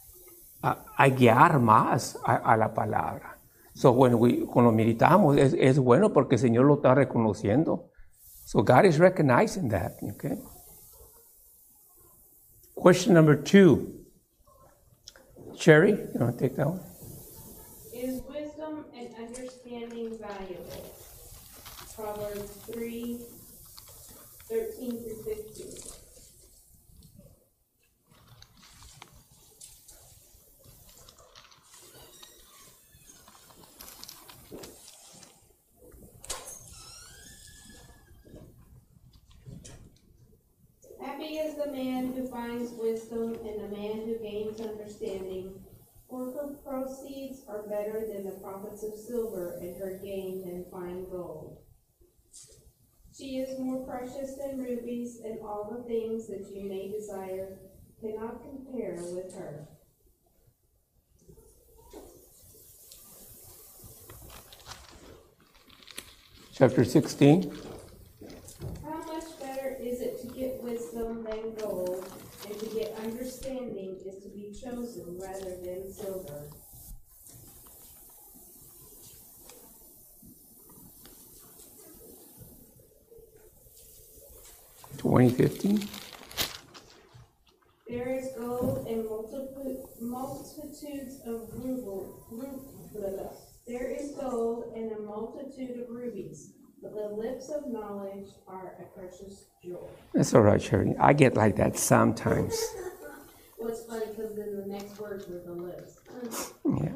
a, a guiar más a, a la palabra. So, bueno, we, cuando meditamos es, es bueno porque el Señor lo está reconociendo. So God is recognizing that. Okay. Question number two. Sherry, you want to take that one? Is valuable. Proverbs three, thirteen through fifteen. Happy is the man who finds wisdom and the man who gains understanding, for her proceeds are better than the profits of silver, and her gain than fine gold. She is more precious than rubies, and all the things that you may desire cannot compare with her. Chapter sixteen. How much better is it to get wisdom than gold, and to get understanding is to be chosen rather than silver. twenty fifteen. There is gold and multiple, multitudes of ruble, ru, blah, blah. There is gold and a multitude of rubies, but the lips of knowledge are a precious jewel. That's all right, Sherry. I get like that sometimes. Well, it's funny because then the next words were the lips. Yeah.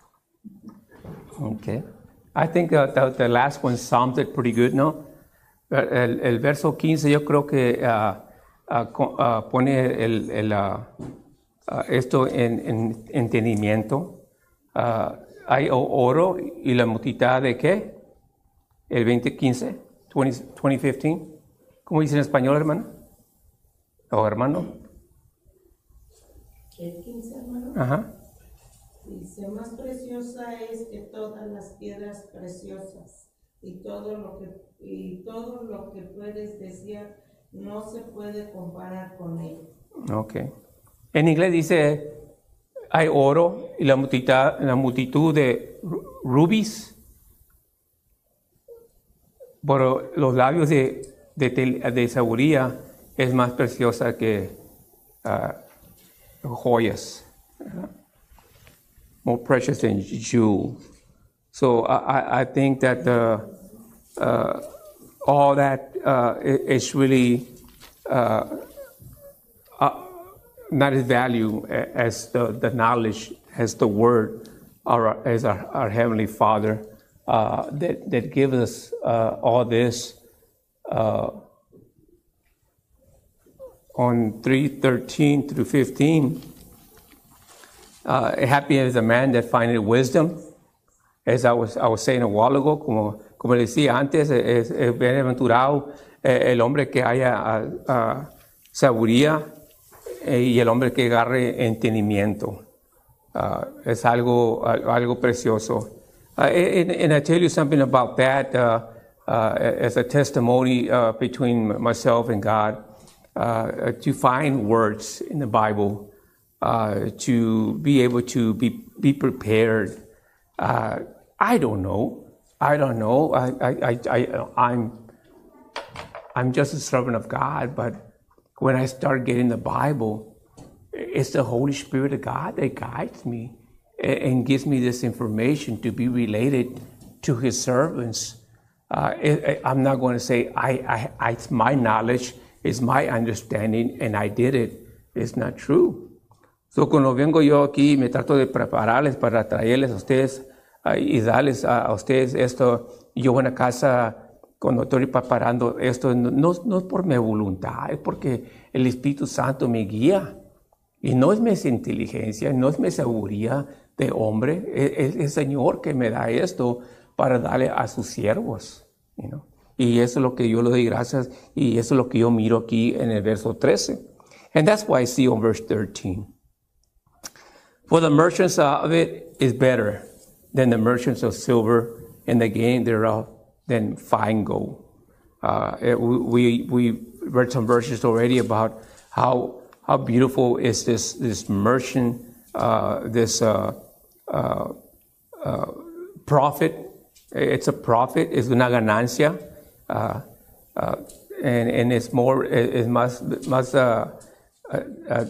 Okay. I think uh, the, the last one summed it pretty good, ¿no? El, el verso quince yo creo que uh, uh, uh, pone el, el, uh, uh, esto en, en entendimiento. Uh, hay oro y la multitud de ¿qué? El veinte quince, veinte, veinte quince. ¿Cómo dice en español, hermano? ¿O hermano? El quince, hermano. Ajá. Dice, más preciosa es que todas las piedras preciosas, y todo lo que, y todo lo que puedes desear no se puede comparar con ella. Ok. En inglés dice, hay oro y la multitud, la multitud de rubis, pero los labios de, de, de sabiduría es más preciosa que uh, joyas. Uh, more precious than jewels. So I, I think that the, uh, all that uh, is really uh, uh, not as value as the, the knowledge, as the word, our, as our, our Heavenly Father uh, that, that gives us uh, all this. Uh, on three thirteen through fifteen, uh, happy is the man that findeth wisdom. As I was, I was saying a while ago, como, como decía antes, es, es bienaventurado eh, el hombre que haya uh, uh, sabiduría eh, y el hombre que agarre entendimiento. Uh, es algo, algo precioso. Uh, and, and I tell you something about that uh, uh, as a testimony uh, between myself and God. Uh, to find words in the Bible, uh, to be able to be, be prepared. Uh, I don't know. I don't know. I, I, I, I, I'm, I'm just a servant of God, but when I start getting the Bible, it's the Holy Spirit of God that guides me and gives me this information to be related to His servants. Uh, it, I'm not going to say I, I, I, it's my knowledge, it's my understanding, and I did it. It's not true. So cuando vengo yo aquí, me trato de prepararles para traerles a ustedes uh, y darles a, a ustedes esto. Yo en la casa, cuando estoy preparando esto, no, no es por mi voluntad, es porque el Espíritu Santo me guía. Y no es mi inteligencia, no es mi sabiduría de hombre, es, es el Señor que me da esto para darle a sus siervos. You know? Y eso es lo que yo le doy gracias, y eso es lo que yo miro aquí en el verso trece. And that's why I see on verse thirteen. For the merchants of it is better than the merchants of silver, and the gain thereof than fine gold. Uh, it, we, we read some verses already about how how beautiful is this this merchant, uh, this uh, uh, uh, profit. It's a profit, it's una ganancia. Uh, uh, and, and it's more, es más, más uh, uh, uh,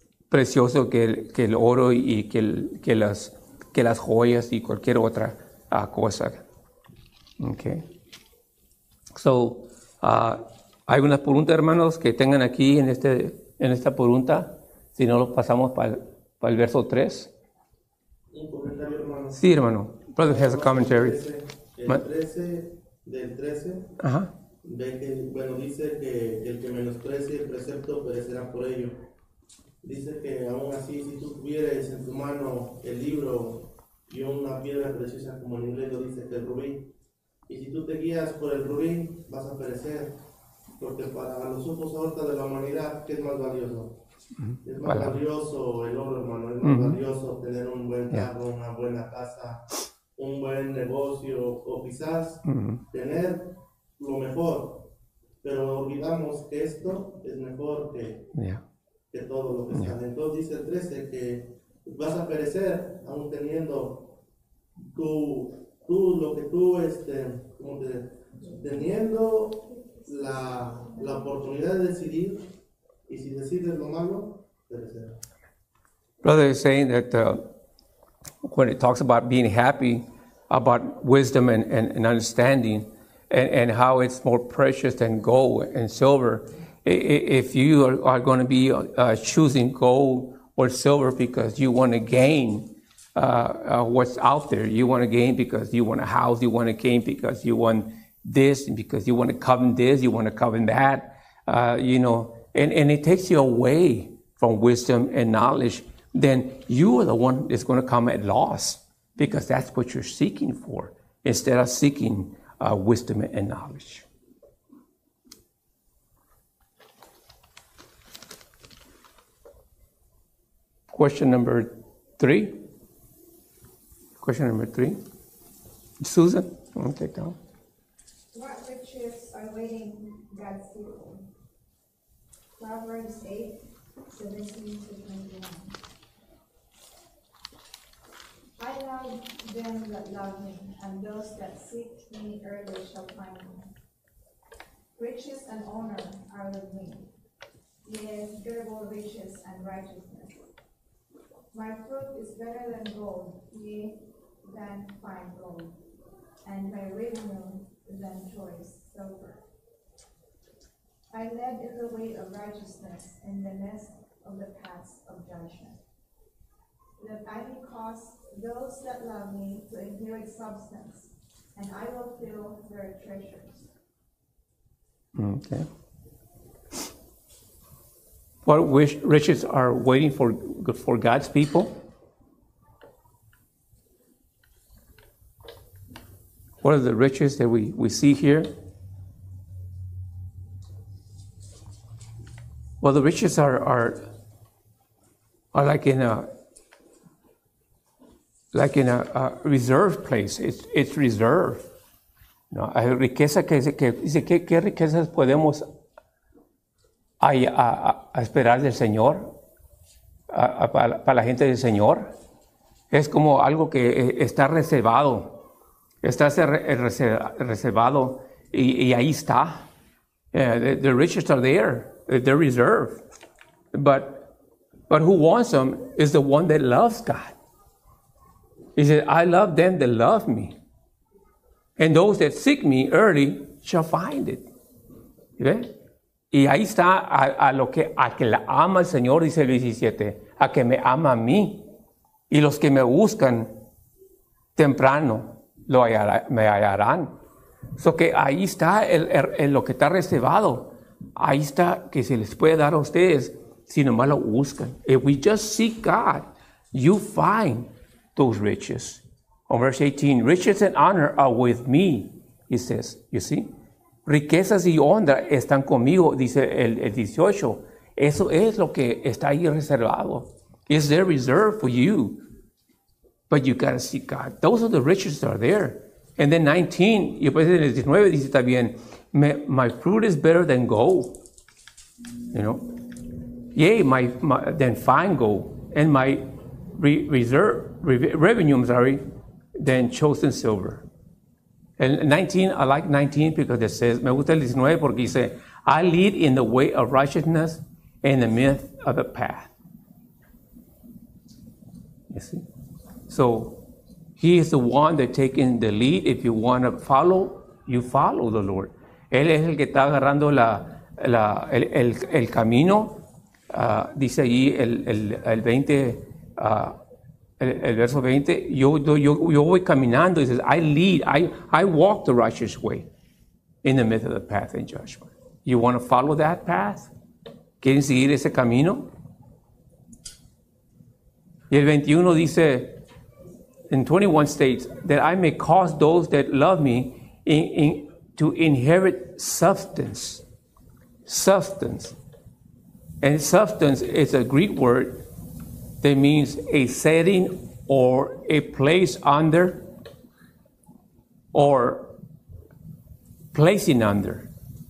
precioso que el, que el oro y que, el, que, las, que las joyas y cualquier otra uh, cosa. Okay. So, uh, hay una pregunta, hermanos, que tengan aquí en, este, en esta pregunta. Si no, lo pasamos para el verso tres. Un comentario, hermano. Sí, hermano. Brother has a commentary. El trece, del trece, Ajá. ve que, bueno, dice que el que menosprecie el precepto perecerá por ello. Dice que aún así, si tú tuvieras en tu mano el libro y una piedra preciosa, como en inglés lo dice, que el rubí, y si tú te guías por el rubí, vas a perecer, porque para los ojos ahorita de la humanidad, ¿qué es más valioso? Es más Palabra. valioso el oro, hermano, es más Ujú. valioso tener un buen Yeah. carro, una buena casa, un buen negocio, o quizás Ujú. tener lo mejor, pero olvidamos que esto es mejor que, Yeah. que todo lo que está. Entonces dice el trece que vas a perecer aún teniendo tú, tú lo que tú, este, como te, teniendo la, la oportunidad de decidir, y si decides lo malo, perecerás. Brother is saying that uh, when it talks about being happy, about wisdom and, and, and understanding, and, and how it's more precious than gold and silver, i- i- if you are, are going to be uh, choosing gold or silver because you want to gain uh, uh, what's out there, you want to gain because you want a house, you want to gain because you want this, and because you want to covet this, you want to covet that, uh, you know, and, and it takes you away from wisdom and knowledge, then you are the one that's going to come at loss, because that's what you're seeking for, instead of seeking uh, wisdom and knowledge. Question number three. Question number three. Susan, you want to take that one? What riches are waiting God's people? Proverbs eight, seventeen to twenty-one. I love them that love me, and those that seek me early shall find me. Riches and honor are with me, yea, durable riches and righteousness. My fruit is better than gold, yea, than fine gold, and my revenue than choice silver. I led in the way of righteousness in the midst of the paths of judgment, that I may cause those that love me to inherit substance, and I will fill their treasures. Okay. What wish, riches are waiting for, for God's people? What are the riches that we, we see here? Well, the riches are, are, are like in a like in a, a reserved place. It's, it's reserved. No, hay riqueza que dice, que, dice ¿qué, qué riquezas podemos a, a, a esperar del Señor, a, a, para, para la gente del Señor? Es como algo que está reservado, está reservado y, y ahí está. Yeah, the, the riches are there, they're reserved. But, but who wants them is the one that loves God. He said, I love them that love me. And those that seek me early shall find it. ¿Ve? Y ahí está a, a lo que a que la ama el Señor, dice el diecisiete, a que me ama a mí. Y los que me buscan temprano lo hallará, me hallarán. So que ahí está el, el, el, lo que está reservado. Ahí está que se les puede dar a ustedes si nomás lo buscan. If we just seek God, you find those riches. On verse eighteen, riches and honor are with me, he says. You see? Riquezas y honra están conmigo, dice el, el dieciocho. Eso es lo que está ahí reservado. It's there reserved for you. But you got to seek God. Those are the riches that are there. And then nineteen, y después en el diecinueve dice también, my fruit is better than gold. You know? Yea, my, my than fine gold. And my re, reserve, re, revenue, I'm sorry, than chosen silver. And nineteen, I like nineteen because it says, me gusta el diecinueve porque dice, I lead in the way of righteousness and the midst of the path. You see? So, He is the one that taking the lead. If you want to follow, you follow the Lord. Él es el que está agarrando la, la, el, el, el camino. Uh, dice allí el, el, el veinte, uh, el, el verso veinte, yo, yo, yo voy caminando. He says, I lead, I, I walk the righteous way in the midst of the path in judgment. You want to follow that path? ¿Quieren seguir ese camino? Y el veintiuno dice, in twenty-one states, that I may cause those that love me in, in, to inherit substance. Substance. And substance is a Greek word that means a setting or a place under or placing under.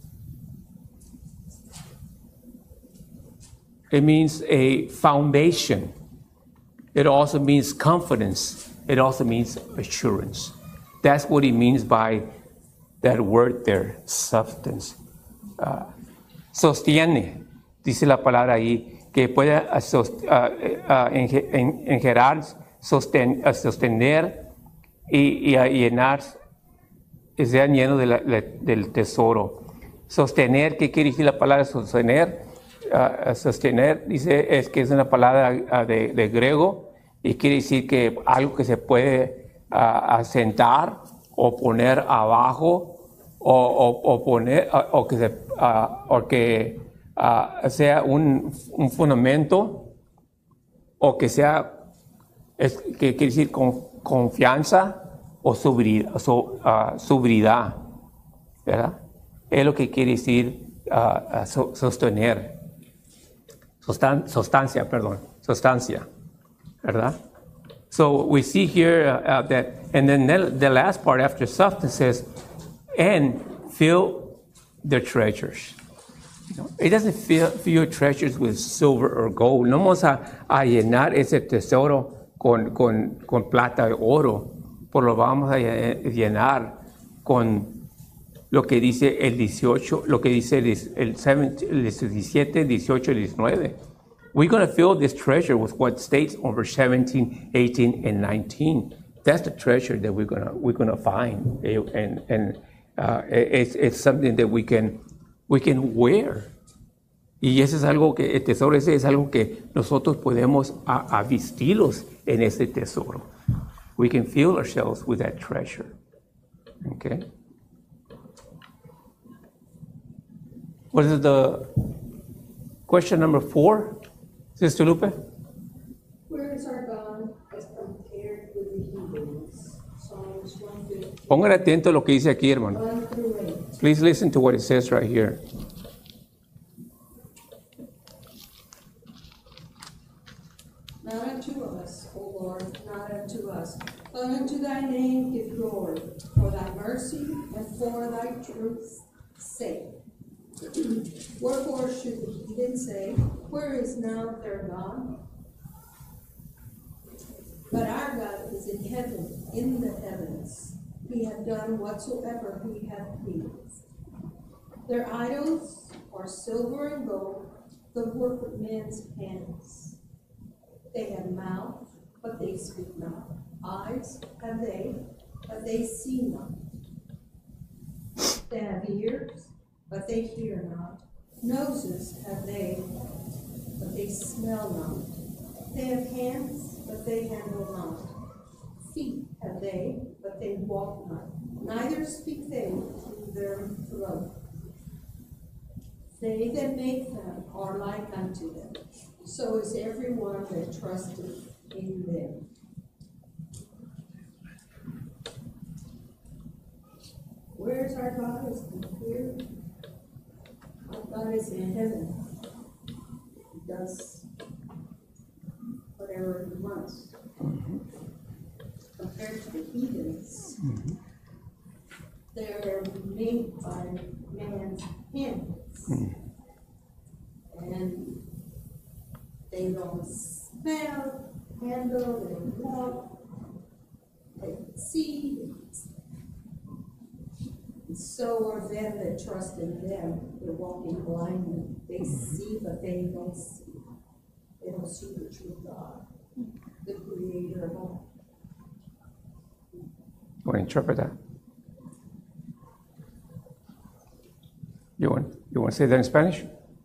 It means a foundation. It also means confidence. It also means assurance. That's what he means by that word there, substance. Uh, sostiene, dice la palabra ahí, que puede uh, sost, uh, uh, engerar, sosten, uh, sostener y, y uh, llenar, sea lleno de la, la, del tesoro. Sostener, ¿qué quiere decir la palabra sostener? Uh, sostener, dice, es que es una palabra uh, de, de griego y quiere decir que algo que se puede uh, asentar o poner abajo o, o, o poner uh, o que, se, uh, o que uh, sea un, un fundamento o que sea, es, que quiere decir con, confianza o sobriedad, so, uh, sobriedad, ¿verdad? Es lo que quiere decir uh, uh, so, sostener. Sostan, sustancia, perdón, sustancia, ¿verdad? So we see here uh, uh, that, and then the last part after substance says, and fill their treasures. You know, it doesn't fill, fill your treasures with silver or gold. No vamos a, a llenar ese tesoro con, con, con plata y oro, por lo vamos a llenar con lo que dice el dieciocho, lo que dice el, el, el diecisiete, dieciocho y diecinueve. We're going to fill this treasure with what states over seventeen, eighteen, and nineteen. That's the treasure that we're going to we're going to find, and and uh, it's it's something that we can we can wear. Y eso es algo que el tesoro ese es algo que nosotros podemos a, a vestirlos en ese tesoro. We can fill ourselves with that treasure. Okay. What is the question number four, Sister Lupe? Where is our God as compared with the heathens? Psalms one fifteen. Pongan atento a lo que dice aquí, hermano. one through eight. Please listen to what it says right here. Not unto us, O Lord, not unto us, but unto thy name give glory, for thy mercy and for thy truth's sake. Wherefore should the heathen say, where is now their God? But our God is in heaven, in the heavens. He hath done whatsoever he hath pleased. Their idols are silver and gold, the work of men's hands. They have mouth, but they speak not. Eyes have they, but they see not. They have ears, but they hear not. Noses have they, but they smell not. They have hands, but they handle not. Feet have they, but they walk not. Neither speak they through their throat. They that make them are like unto them. So is every one that trusteth in them. Where is our God as compared? Our God is in heaven. He does whatever he wants. Mm-hmm. Compared to the heathens, mm-hmm. They're made by man's hands. Mm-hmm. And they don't smell, handle, they walk, they see. So are them that trust in them. They're walking blindly. They mm-hmm. see, but they don't see. They don't see the true God, the creator of all. want to interpret that? You want, you want to say that in Spanish?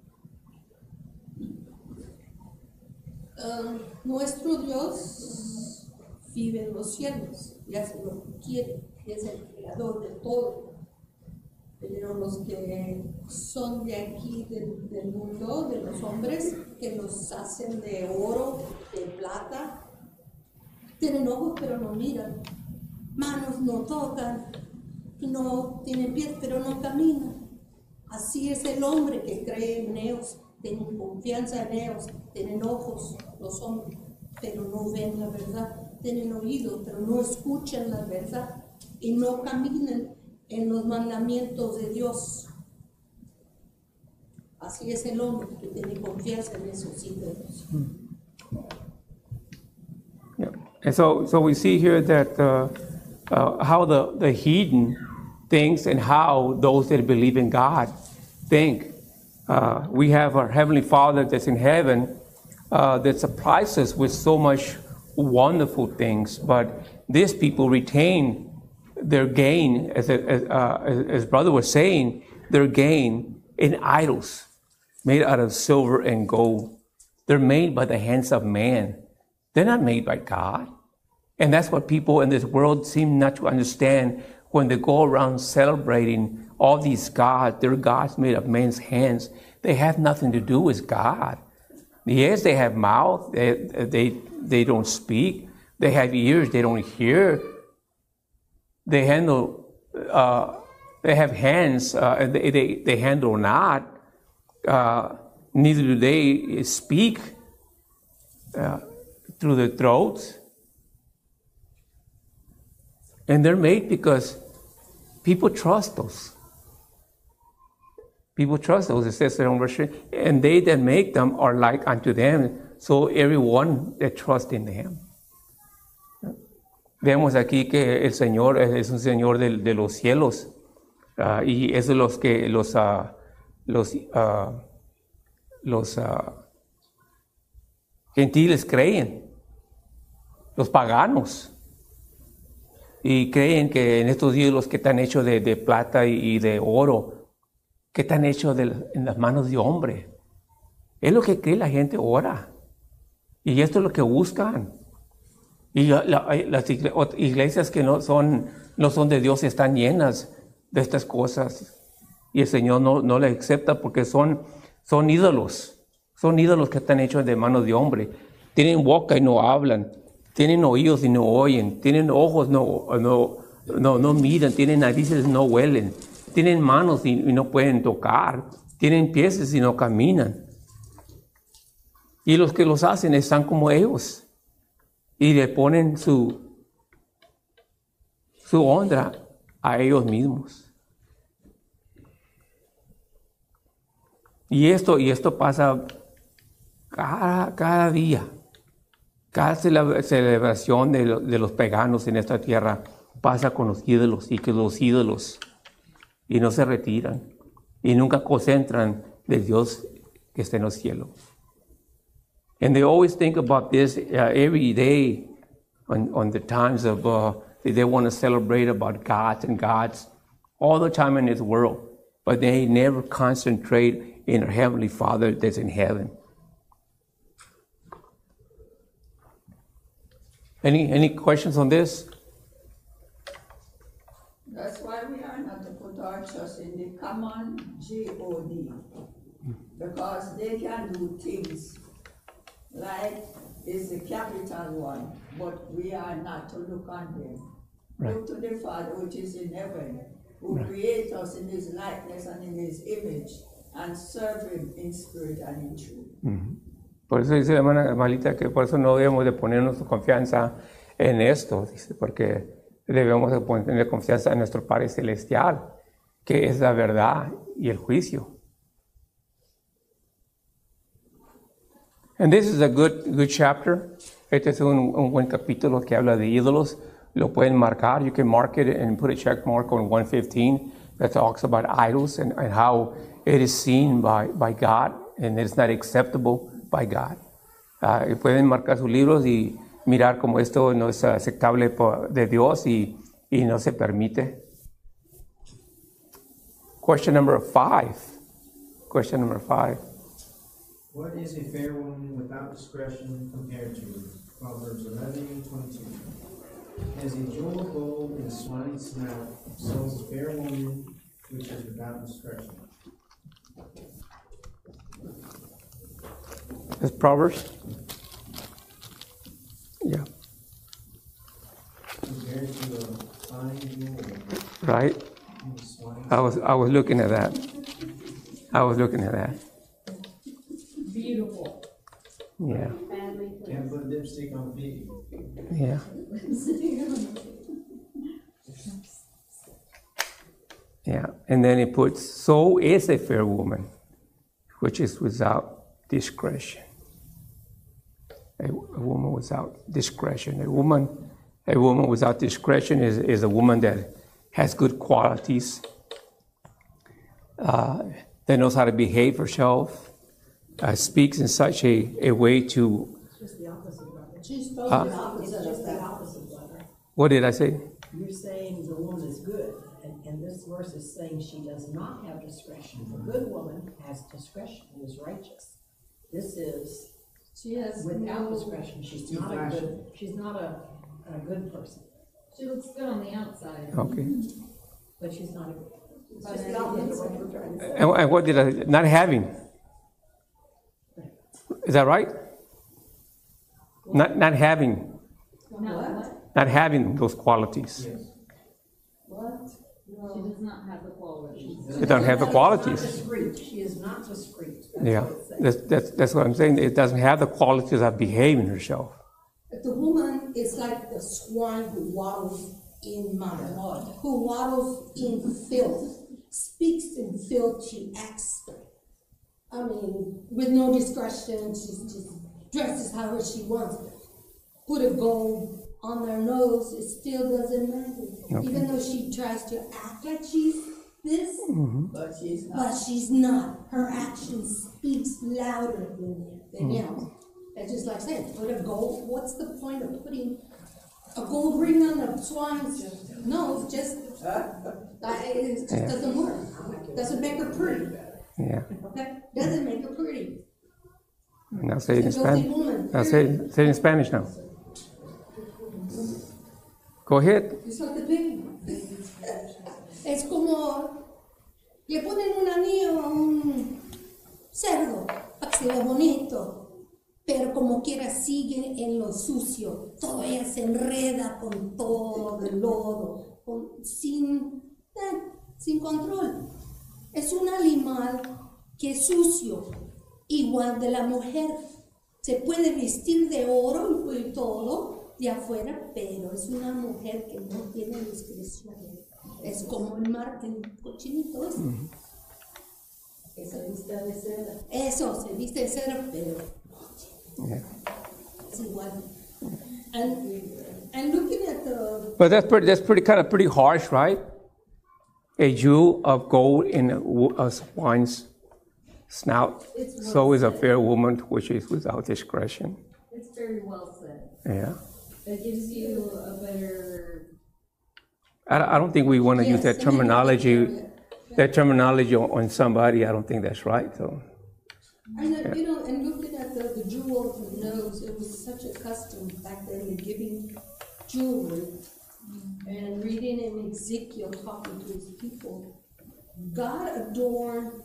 Uh, nuestro Dios vive en los cielos y hace lo que quiere, es el creador de todo. Pero los que son de aquí, del, del mundo, de los hombres, que los hacen de oro, de plata, tienen ojos pero no miran, manos no tocan, no tienen pies pero no caminan. Así es el hombre que cree en ellos, tienen confianza en ellos, tienen ojos los hombres, pero no ven la verdad, tienen oídos, pero no escuchan la verdad y no caminan en los mandamientos de Dios. Así es el hombre que tiene confianza en esos ídolos. Yeah. And so, so we see here that uh, uh, how the, the heathen thinks and how those that believe in God think. Uh, we have our Heavenly Father that's in heaven uh, that supplies us with so much wonderful things, but these people retain their gain, as, as, uh, as, as brother was saying, their gain in idols made out of silver and gold. They're made by the hands of man. They're not made by God. And that's what people in this world seem not to understand when they go around celebrating all these gods. They're gods made of man's hands. They have nothing to do with God. Yes, they have mouth. They, they, they don't speak. They have ears. They don't hear. They handle, uh, they have hands, uh, and they, they, they handle not. Uh, neither do they speak uh, through their throats. And they're made because people trust those. People trust those, it says in verse three, and they that make them are like unto them, so everyone that trusts in them. Vemos aquí que el Señor es un Señor de, de los cielos, uh, y es de los que los, uh, los, uh, los uh, gentiles creen, los paganos, y creen que en estos ídolos que están hechos de, de plata y, y de oro, que están hechos de, en las manos de hombre. Es lo que cree la gente ahora, y esto es lo que buscan. Y la, la, las iglesias que no son, no son de Dios están llenas de estas cosas. Y el Señor no, no les acepta porque son, son ídolos. Son ídolos que están hechos de manos de hombre. Tienen boca y no hablan. Tienen oídos y no oyen. Tienen ojos y no, no, no, no miran. Tienen narices y no huelen. Tienen manos y, y no pueden tocar. Tienen pies y no caminan. Y los que los hacen están como ellos. Y le ponen su, su honra a ellos mismos. Y esto, y esto pasa cada, cada día. Cada celebración de, lo, de los paganos en esta tierra pasa con los ídolos y que los ídolos y no se retiran y nunca concentran del Dios que está en los cielos. And they always think about this uh, every day on, on the times of, uh, they want to celebrate about gods and gods all the time in this world, but they never concentrate in our Heavenly Father that's in heaven. Any, any questions on this? That's why we are not to put our trust in the common G O D, because they can do things like is the capital one, but we are not to look on them. Right. Look to the Father which is in heaven, who Right. creates us in his likeness and in his image, and serve him in spirit and in truth. Mm-hmm. Por eso dice la hermana Malita que por eso no debemos de poner nuestra confianza en esto, dice, porque debemos de poner confianza en nuestro Padre Celestial, que es la verdad y el juicio. And this is a good, good chapter. Este es un, un buen capítulo que habla de ídolos. Lo pueden marcar. You can mark it and put a check mark on one fifteen that talks about idols and, and how it is seen by, by God and it's not acceptable by God. Uh, y pueden marcar sus libros y mirar cómo esto no es aceptable por, de Dios y, y no se permite. Question number five. Question number five. What is a fair woman without discretion compared to? Proverbs eleven twenty-two. As a jewel of gold in a swine's snout, so is a fair woman which is without discretion. That's Proverbs? Yeah. Compared to a fine jewel Right? in a swine's I was I was looking at that. I was looking at that. Beautiful. Yeah. Badly Can't put lipstick on pig. Yeah. Yeah. And then it puts, so is a fair woman, which is without discretion. A, a woman without discretion. A woman, a woman without discretion is, is a woman that has good qualities, uh, that knows how to behave herself, uh, speaks in such a, a way to. Just the opposite, brother. She's Uh, totally opposite It's of just the that. opposite, brother. What did I say? You're saying the woman is good, and, and this verse is saying she does not have discretion. The good woman has discretion and is righteous. This is She has without no, discretion. She's Too not a good, flashy. she's not a, a good person, She looks good on the outside. Okay. but she's not a, it's But just I the opposite didn't of what say- we're trying to say. And, and what did I, not having. Is that right? Not, not having, Not what? not having those qualities. Yes. what? She does not have the qualities. It doesn't have the She's not qualities. discreet. She is not discreet. That's Yeah, what it's saying. that's, that's, that's what I'm saying. It doesn't have the qualities of behaving herself. The woman is like the swine who waddles in mud, who waddles in filth, speaks in filth, she acts, I mean, with no discretion, she just dresses however she wants. Put a gold on their nose, it still doesn't matter. Okay. Even though she tries to act like she's this, But she's not. but she's not. Her action speaks louder than anything else. It's just like saying, put a gold, what's the point of putting a gold ring on a swine's nose? Just, uh, it just Yeah. doesn't work. Doesn't make her pretty, Yeah. okay? Doesn't make her pretty. Now say it in It's a filthy Spanish. woman. Now say, it- say it in Spanish now. Go ahead. It's like the pig. Es como, le ponen un anillo a un cerdo para que se vea bonito, pero como quiera sigue en lo sucio. Todo ella se enreda con todo el lodo, con- sin, eh, sin control. Es un animal que es sucio, igual de la mujer. Se puede vestir de oro y todo de afuera, pero es una mujer que no tiene discreción. Es como el mar en cochinito. ¿Es? Que se vista de seda. Eso, se viste de cera, pero Yeah. es igual. And, and looking at the, But that's pretty, that's pretty, kind of pretty harsh, right? A jewel of gold in a, wo- a swine's snout. It's So well is a said. fair woman which is without discretion. It's very well said. Yeah. It gives you a better, I, I don't think we want to use Yes, that and then you terminology, get- that terminology on, on somebody. I don't think that's right. So, and uh, you know, and looking at the, the jewel of the nose, it was such a custom back then in giving jewelry. And reading in Ezekiel talking to his people, God adorned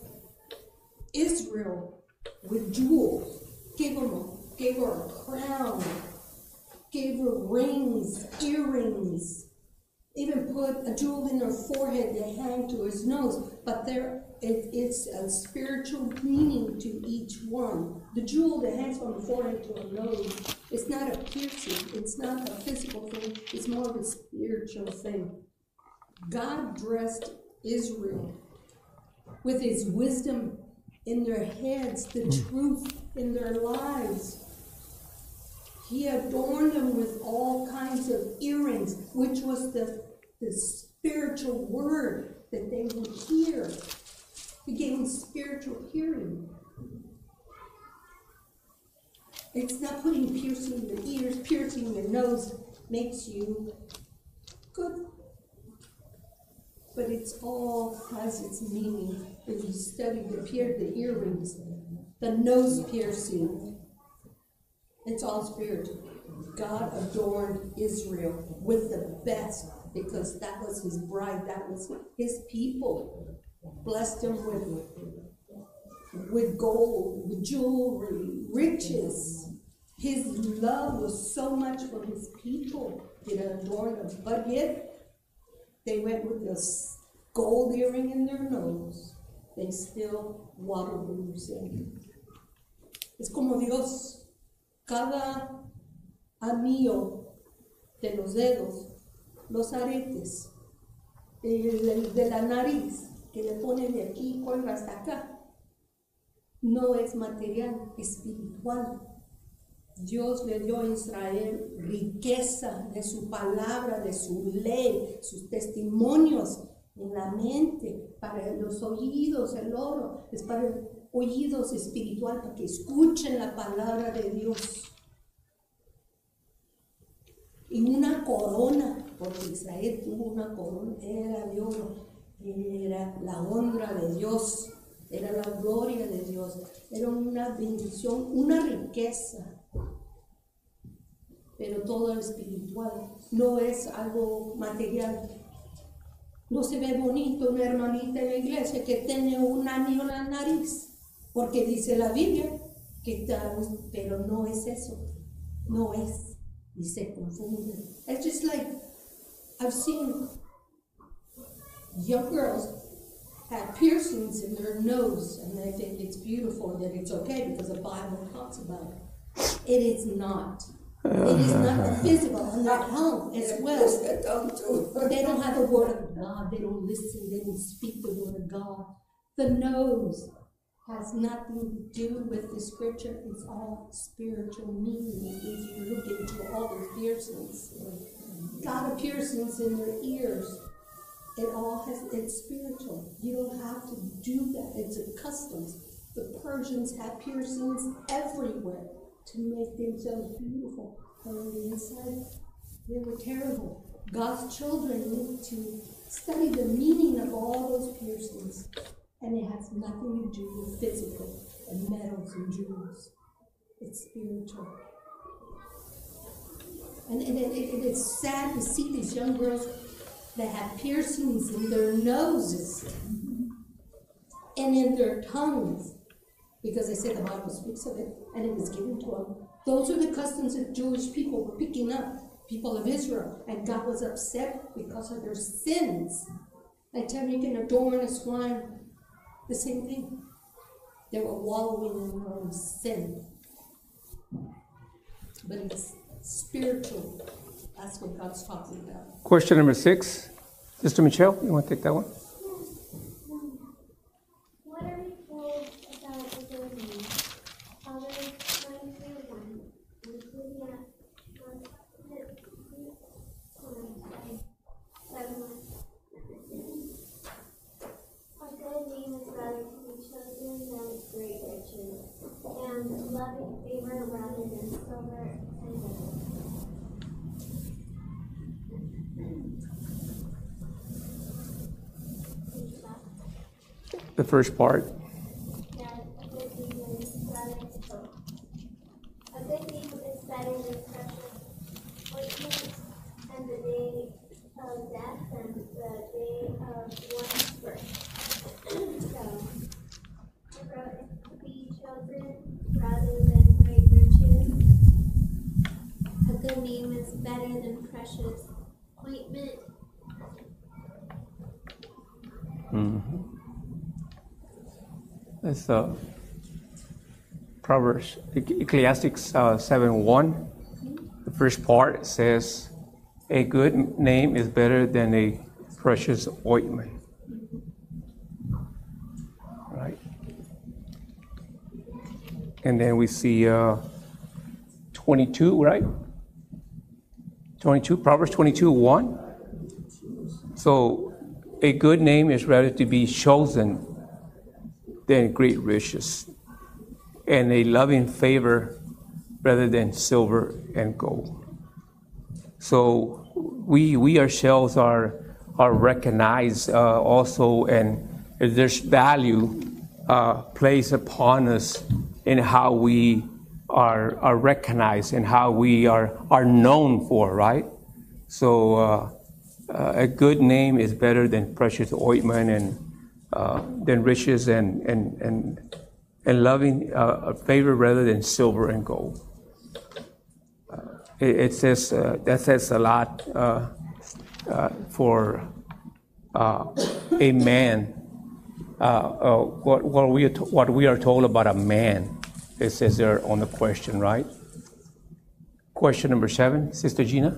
Israel with jewels, gave them a, gave her a crown, gave her rings, earrings, even put a jewel in her forehead that hang to his nose. But there, it, it's a spiritual meaning to each one. The jewel that hangs from the forehead to her nose, it's not a piercing, it's not a physical thing, it's more of a spiritual thing. God dressed Israel with his wisdom in their heads, the truth in their lives. He adorned them with all kinds of earrings, which was the, the spiritual word that they would hear. He gave them spiritual hearing. It's not putting piercing your ears, piercing your nose makes you good. but it's all has its meaning. If you study the pier, the earrings, the nose piercing, it's all spiritual. God adorned Israel with the best because that was his bride, that was his people. Blessed him with, with gold, with jewelry, riches. His love was so much for his people. It adorned them. But yet, they went with this gold earring in their nose. They still waddled in their sin. Es como Dios, cada anillo de los dedos, los aretes, el, el de la nariz, que le pone de aquí cuelga hasta acá, no es material, espiritual. Dios le dio a Israel riqueza de su palabra, de su ley, sus testimonios en la mente, para los oídos, el oro, es para oídos espiritual, para que escuchen la palabra de Dios. Y una corona, porque Israel tuvo una corona, era de oro, era la honra de Dios, era la gloria de Dios, era una bendición, una riqueza. Pero todo es espiritual, no es algo material. No se ve bonito una hermanita en la iglesia que tiene un anillo en la nariz, porque dice la Biblia que está, pero no es eso, no es, y se confunde. It's just like, I've seen young girls have piercings in their nose, and they think it's beautiful, that it's okay because the Bible talks about it. It is not. It is not physical, and at home as well. They don't have the word of God. They don't listen. They don't speak the word of God. The nose has nothing to do with the scripture. It's all spiritual meaning. If you look into all the piercings, God of piercings in their ears, it all has, it's spiritual. You don't have to do that. It's a custom. The Persians had piercings everywhere to make themselves beautiful, but on the inside, they were terrible. God's children need to study the meaning of all those piercings, and it has nothing to do with physical and metals and jewels. It's spiritual. And, and it, it, it's sad to see these young girls that have piercings in their noses and in their tongues, because they say the Bible speaks of it, and it was given to them. Those are the customs that Jewish people were picking up, people of Israel, and God was upset because of their sins. Like time you can adorn a swine, the same thing. They were wallowing in their own sin. But it's spiritual. That's what God's talking about. Question number six. Sister Michelle, you want to take that one? What are we told about the building? Proverbs twenty-three one. A good name is better to be chosen than great riches, and loving favor rather than silver and gold. The first part. That a good name is better a good name is better than precious ointment, and the day of death and the day of one's birth. So, I wrote it to be chosen rather than great riches. A good name is better than precious ointment. Mm-hmm. That's uh, Proverbs, Ecclesiastes uh, seven one. The first part says, a good name is better than a precious ointment. Right? And then we see uh, twenty-two, right? twenty-two, Proverbs twenty-two one. So a good name is rather to be chosen than great riches, and a loving favor rather than silver and gold. So we we ourselves are are recognized uh, also, and there's value uh, placed upon us in how we are, are recognized and how we are, are known for, right? So uh, uh, a good name is better than precious ointment and uh, than riches and, and, and, and loving uh, a favor rather than silver and gold. Uh, it, it says, uh, that says a lot uh, uh, for uh, a man. Uh, uh, what, what, we are to, what we are told about a man, it says there on the question, right? Question number seven, Sister Gina.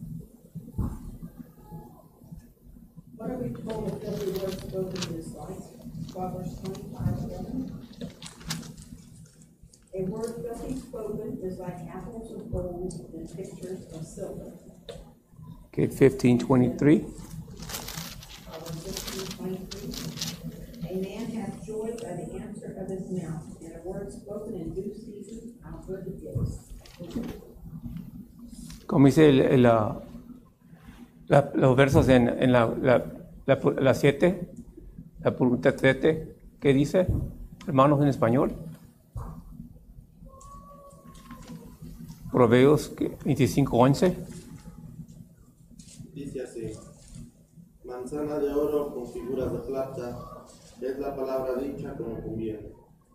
What are we told of every word spoken is like? Proverbs twenty-five eleven. A word filthy spoken is like apples of gold and pictures of silver. Okay, fifteen twenty-three. Proverbs fifteen twenty-three. A man hath joy by the answer of his mouth, and a word spoken in due season, how good it is. Como dice el, el, la, la, los versos en, en la, la, la, la siete, la pregunta siete, ¿qué dice, hermanos, en español? Proverbios veinticinco once. Dice así: manzana de oro con figuras de plata es la palabra dicha como conviene.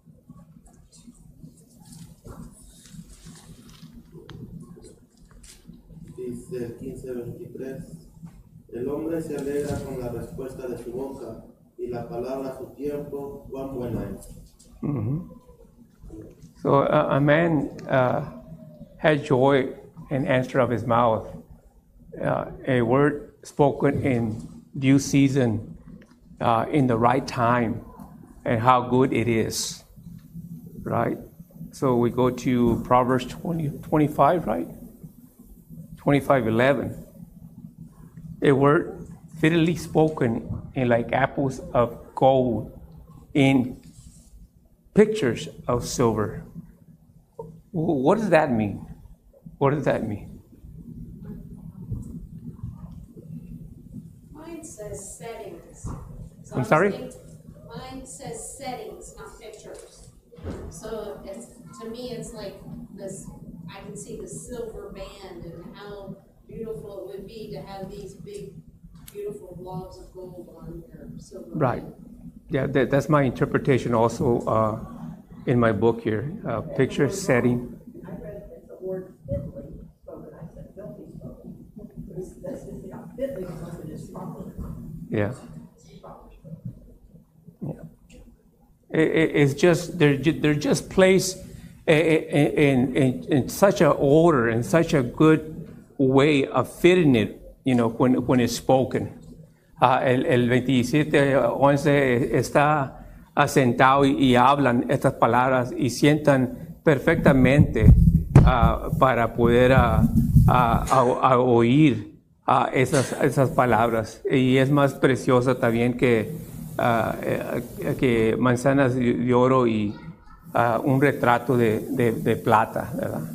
Dice el quince veintitrés: el hombre se alegra con la respuesta de su boca, y la palabra a su tiempo, cuán buena es. Mm-hmm. So uh, a man uh, has joy in answer of his mouth. Uh, a word spoken in due season, uh, in the right time, and how good it is, right? So we go to Proverbs twenty, twenty-five, right? twenty-five eleven. A word fittingly spoken in like apples of gold, in pictures of silver. What does that mean? What does that mean? Mine says settings. So I'm I was sorry? thinking- Mine says settings, not pictures. So it's, to me, it's like this, I can see the silver band and how beautiful it would be to have these big, beautiful blobs of gold on your silver Right. band. Yeah, that, that's my interpretation also uh, in my book here. Uh, picture setting. I read the word fitly spoken, I said filthy spoken. This, this is not fitly spoken, it's properly. Yeah. Yeah. It, it, it's just, they're, ju- they're just placed in, in, in, in such an order, in such a good way of fitting it, you know, when, when it's spoken. Uh, el, el veintisiete once está asentado y, y hablan estas palabras y sientan perfectamente uh, para poder uh, uh, a, a oír uh, esas, esas palabras. Y es más preciosa también que, uh, que manzanas de oro y uh, un retrato de, de, de plata, ¿verdad?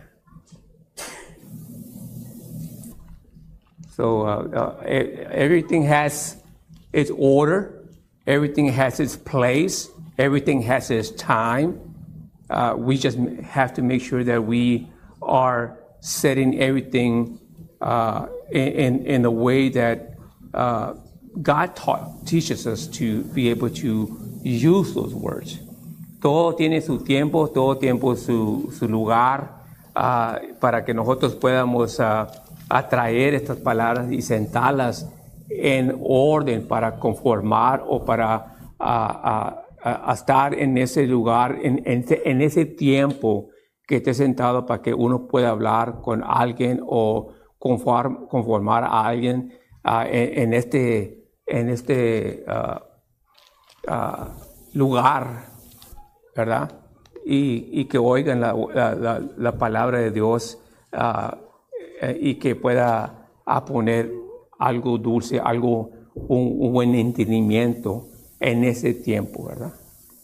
So uh, uh, everything has its order, everything has its place, everything has its time. Uh, we just have to make sure that we are setting everything uh, in, in the way that uh, God taught, teaches us to be able to use those words. Todo tiene su tiempo, todo tiempo su, su lugar uh, para que nosotros podamos uh, atraer estas palabras y sentarlas en orden para conformar o para uh, uh, uh, estar en ese lugar, en, en, en ese tiempo que esté sentado para que uno pueda hablar con alguien o conform, conformar a alguien uh, en, en este, en este uh, uh, lugar, ¿verdad? Y, y que oigan la, la, la, la palabra de Dios uh, y que pueda a poner algo dulce, algo, un, un buen entendimiento en ese tiempo, ¿verdad?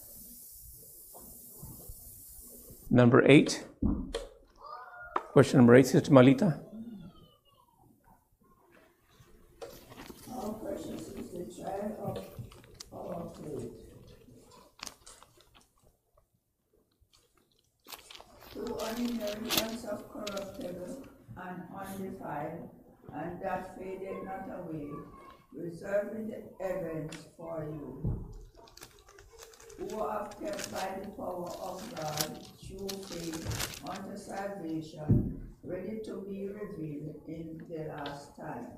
Number eight. Question number eight, Sister Malita. Uh, an inheritance of corruptible and undefiled, and that fadeth not away, reserved in the heavens for you, who are kept by the power of God through faith unto salvation, ready to be revealed in the last time.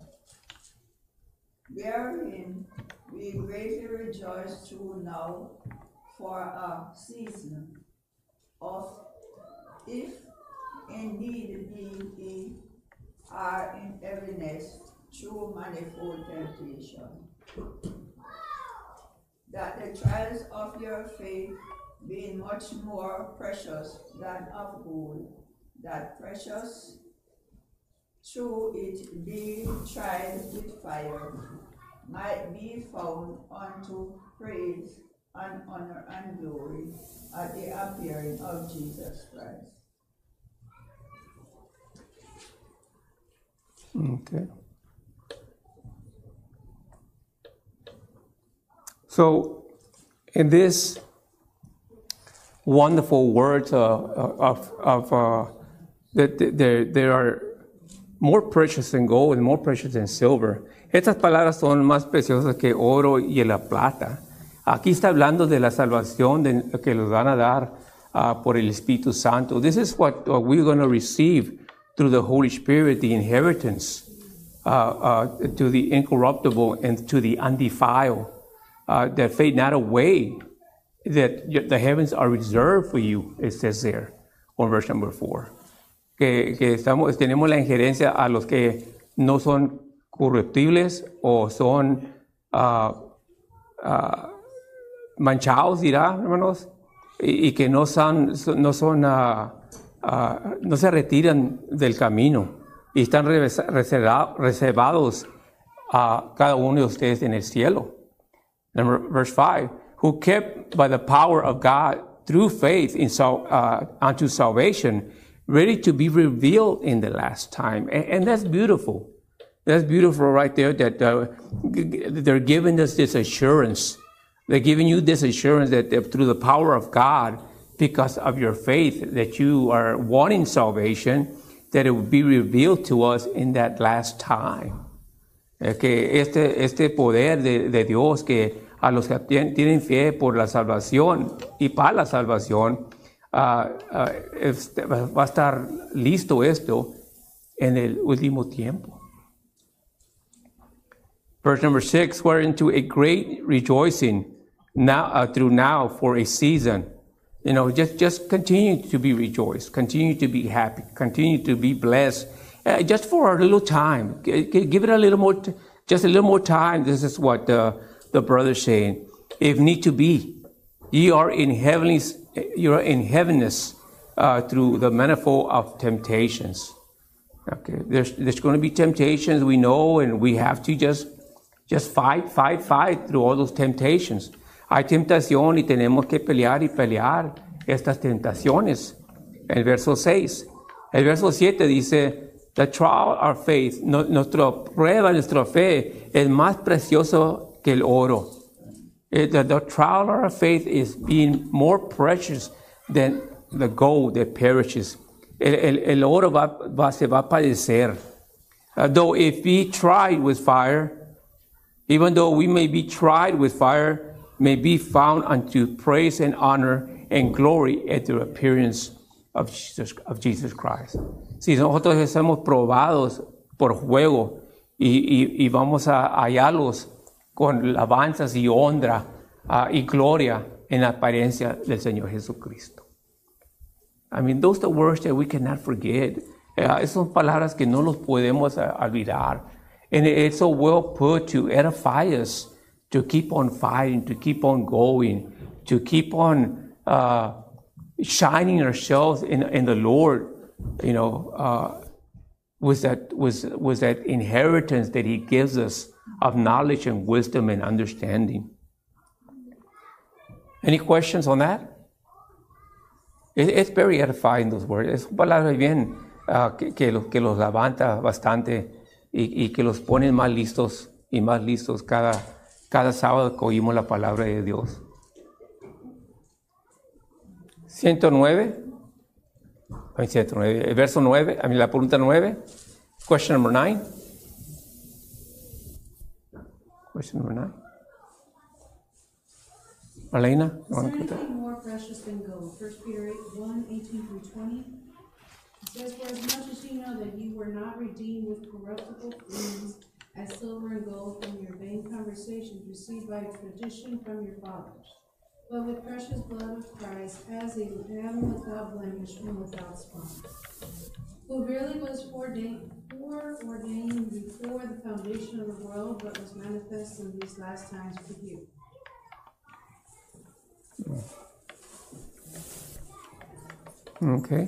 Wherein we greatly rejoice through now for a season of, if indeed ye are in heaviness through manifold temptation, that the trials of your faith, being much more precious than of gold, that precious through it being tried with fire, might be found unto praise and honor and glory at the appearing of Jesus Christ. Okay. So, in this wonderful words uh, of, of uh, that there, there are more precious than gold and more precious than silver. Estas palabras son más preciosas que oro y la plata. Aquí está hablando de la salvación de, que los van a dar uh, por el Espíritu Santo. This is what uh, we're going to receive through the Holy Spirit, the inheritance uh, uh, to the incorruptible and to the undefiled, uh, that fade not away, that the heavens are reserved for you, it says there on verse number four. Que, que estamos, tenemos la injerencia a los que no son corruptibles o son uh, uh, manchados, dirá, hermanos, y, y que no son, no son uh, uh, no se retiran del camino y están reserva, reservados a cada uno de ustedes en el cielo. Number, verse five, who kept by the power of God through faith in sal, uh, unto salvation, ready to be revealed in the last time. And, and that's beautiful. That's beautiful right there, that uh, they're giving us this assurance. They're giving you this assurance that through the power of God, because of your faith, that you are wanting salvation, that it will be revealed to us in that last time. Eh, que este, este poder de, de Dios, que a los que tienen fe por la salvación y para la salvación, uh, uh, este, va a estar listo esto en el último tiempo. Verse number six, whereunto a great rejoicing now uh, through now for a season. You know, just, just continue to be rejoiced, continue to be happy, continue to be blessed, uh, just for a little time. G- give it a little more, t- just a little more time. This is what the, the brother's saying. If need to be, ye are in heavenly, you are in heaviness uh, through the manifold of temptations. Okay, there's there's going to be temptations, we know, and we have to just just fight, fight, fight through all those temptations. Hay tentación y tenemos que pelear y pelear estas tentaciones. El verso seis. El verso siete dice, the trial of our faith, no, nuestra prueba, nuestra fe es más precioso que el oro. It, the, the trial of our faith is being more precious than the gold that perishes. El, el, el oro va, va, se va a padecer. Uh, though if we tried with fire, even though we may be tried with fire, may be found unto praise and honor and glory at the appearance of Jesus, of Jesus Christ. Si nosotros estamos probados por fuego y, y, y vamos a hallarlos con alabanzas y honra uh, y gloria en la apariencia del Señor Jesucristo. I mean, those are the words that we cannot forget. Uh, son palabras que no los podemos uh, olvidar. And it's so well put to edify us, to keep on fighting, to keep on going, to keep on uh, shining ourselves in, in the Lord, you know, uh, with that, with, with that inheritance that He gives us of knowledge and wisdom and understanding. Any questions on that? It, it's very edifying, those words. Es palabras bien uh, que, que, los, que los levanta bastante y, y que los ponen más listos y más listos cada, cada sábado que oímos la palabra de Dios. ciento nueve. a mí, cierto, nueve. El verso nueve, a mí la pregunta nueve. Question number nine. Question number nine. Marlena? Is there anything more precious than gold? First Peter eight, one, eighteen through twenty. It says, for as much as you know that you were not redeemed with corruptible things as silver and gold from your vain conversations received by tradition from your fathers, but with precious blood of Christ, as a lamb without blemish and without spot, who really was foreordained, foreordained before the foundation of the world, but was manifest in these last times for you. Okay.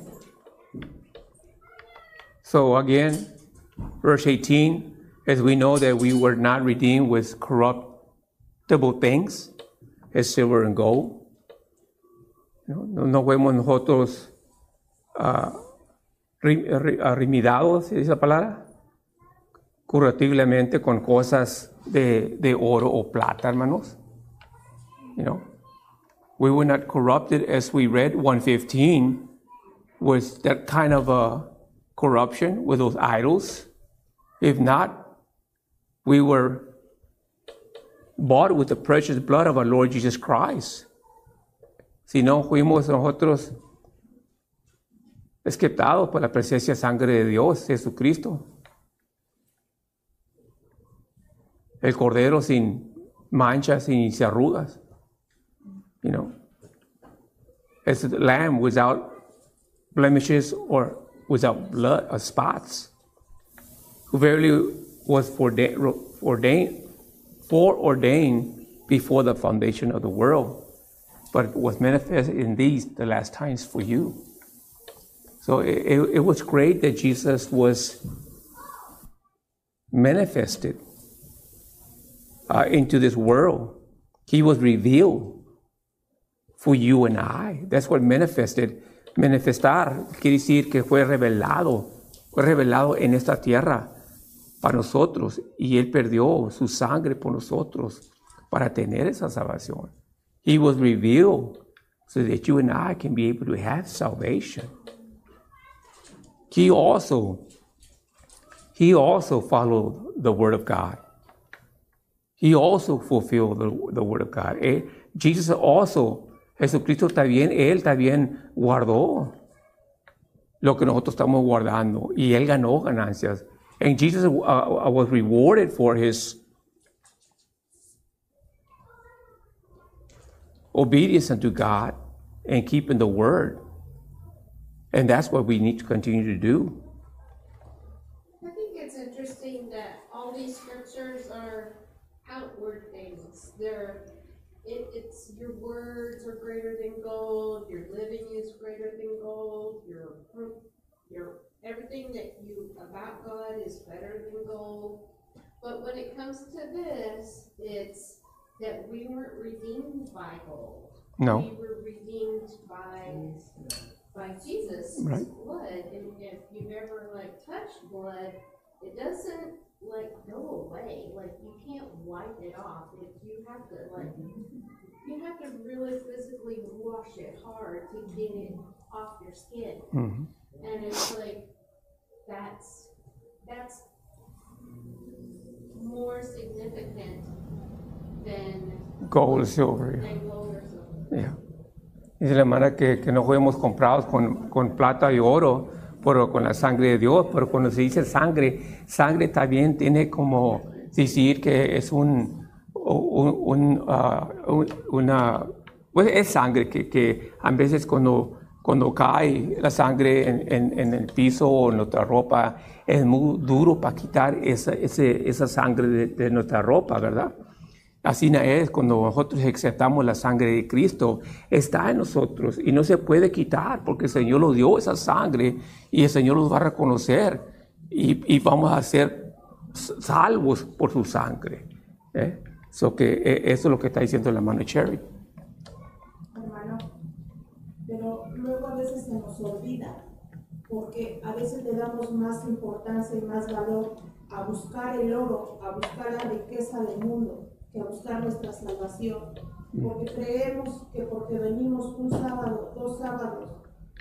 So again, verse eighteen, as we know that we were not redeemed with corruptible things, as silver and gold. No, no, no fuimos nosotros uh, remidados, ¿se dice la palabra? Corruptiblemente con cosas de, de oro o plata, hermanos. You know, we were not corrupted, as we read one fifteen, with that kind of a corruption with those idols. If not, we were bought with the precious blood of our Lord Jesus Christ. Si no, fuimos nosotros rescatados por la presencia sangre de Dios, Jesucristo. El cordero sin manchas y sin arrugas. You know, as the lamb without blemishes or without blood or spots, who verily was foreordained, foreordained before the foundation of the world, but was manifested in these the last times for you. So it, it was great that Jesus was manifested uh, into this world. He was revealed for you and I. That's what manifested. Manifestar quiere decir que fue revelado, fue revelado en esta tierra para nosotros, y Él perdió su sangre por nosotros para tener esa salvación. He was revealed so that you and I can be able to have salvation. He also, he also followed the Word of God. He also fulfilled the, the Word of God. Eh, Jesus also, Jesucristo también, Él también guardó lo que nosotros estamos guardando, y Él ganó ganancias. And Jesus uh, was rewarded for His obedience unto God and keeping the Word. And that's what we need to continue to do. I think it's interesting that all these scriptures are outward things. They're It, it's your words are greater than gold. Your living is greater than gold. Your your everything that you about God is better than gold. But when it comes to this, it's that we weren't redeemed by gold. No. We were redeemed by by Jesus' right. blood. And if you've ever like touched blood, it doesn't like go away. Like you can't wipe it off. If you have to like you have to really physically wash it hard to get it off your skin. Mm-hmm. And it's like that's that's more significant than gold, silver. Than gold or silver. Yeah. Dice la hermana que, que no fuimos comprados con, con plata y oro, pero con la sangre de Dios. Pero cuando se dice sangre, sangre también tiene como decir que es un, un, un, uh, una, pues es sangre que, que a veces cuando, cuando cae la sangre en, en, en el piso o en nuestra ropa, es muy duro para quitar esa, ese, esa sangre de, de nuestra ropa, ¿verdad? Así es cuando nosotros aceptamos la sangre de Cristo, está en nosotros y no se puede quitar porque el Señor nos dio esa sangre y el Señor nos va a reconocer y, y vamos a ser salvos por su sangre. ¿eh? So que eh, eso es lo que está diciendo la hermana Cherry. Hermano, pero luego a veces se nos olvida porque a veces le damos más importancia y más valor a buscar el oro, a buscar la riqueza del mundo, que a buscar nuestra salvación, porque creemos que porque venimos un sábado, dos sábados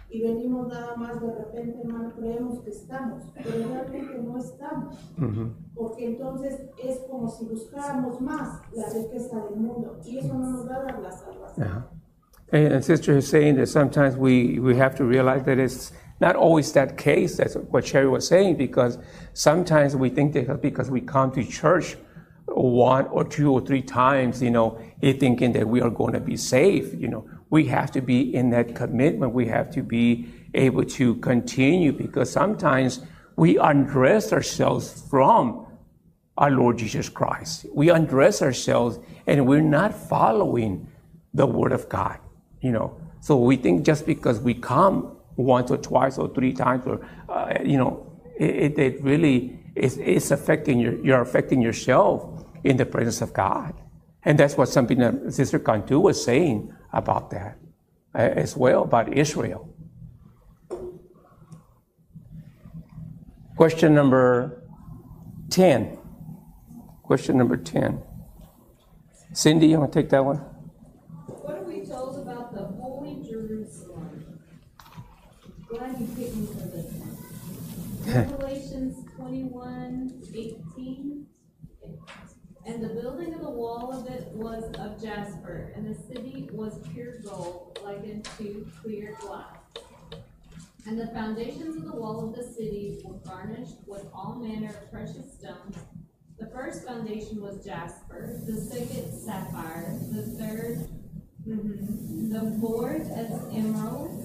y venimos nada más de repente, hermano, creemos que estamos, pero realmente no estamos. Mhm. Porque entonces es como si buscáramos más la riqueza del mundo y eso no nos va a dar la salvación. Yeah. And, and Sister is saying that sometimes we, we have to realize that it's not always that case. That's what Sherry was saying, because sometimes we think that because we come to church one or two or three times, you know, thinking that we are going to be saved. You know, we have to be in that commitment. We have to be able to continue, because sometimes we undress ourselves from our Lord Jesus Christ. We undress ourselves and we're not following the Word of God, you know. So we think just because we come once or twice or three times, or, uh, you know, it, it really is, is affecting your, you're affecting yourself in the presence of God. And that's what something that Sister Cantu was saying about that uh, as well, about Israel. Question number ten. Question number ten. Cindy, you want to take that one? What are we told about the Holy Jerusalem? Glad you picked me for this one. Revelations twenty-one eighteen. And the building of the wall of it was of jasper, and the city was pure gold, like unto clear glass. And the foundations of the wall of the city were garnished with all manner of precious stones. The first foundation was jasper, the second sapphire, the third, mm-hmm, the fourth as emerald,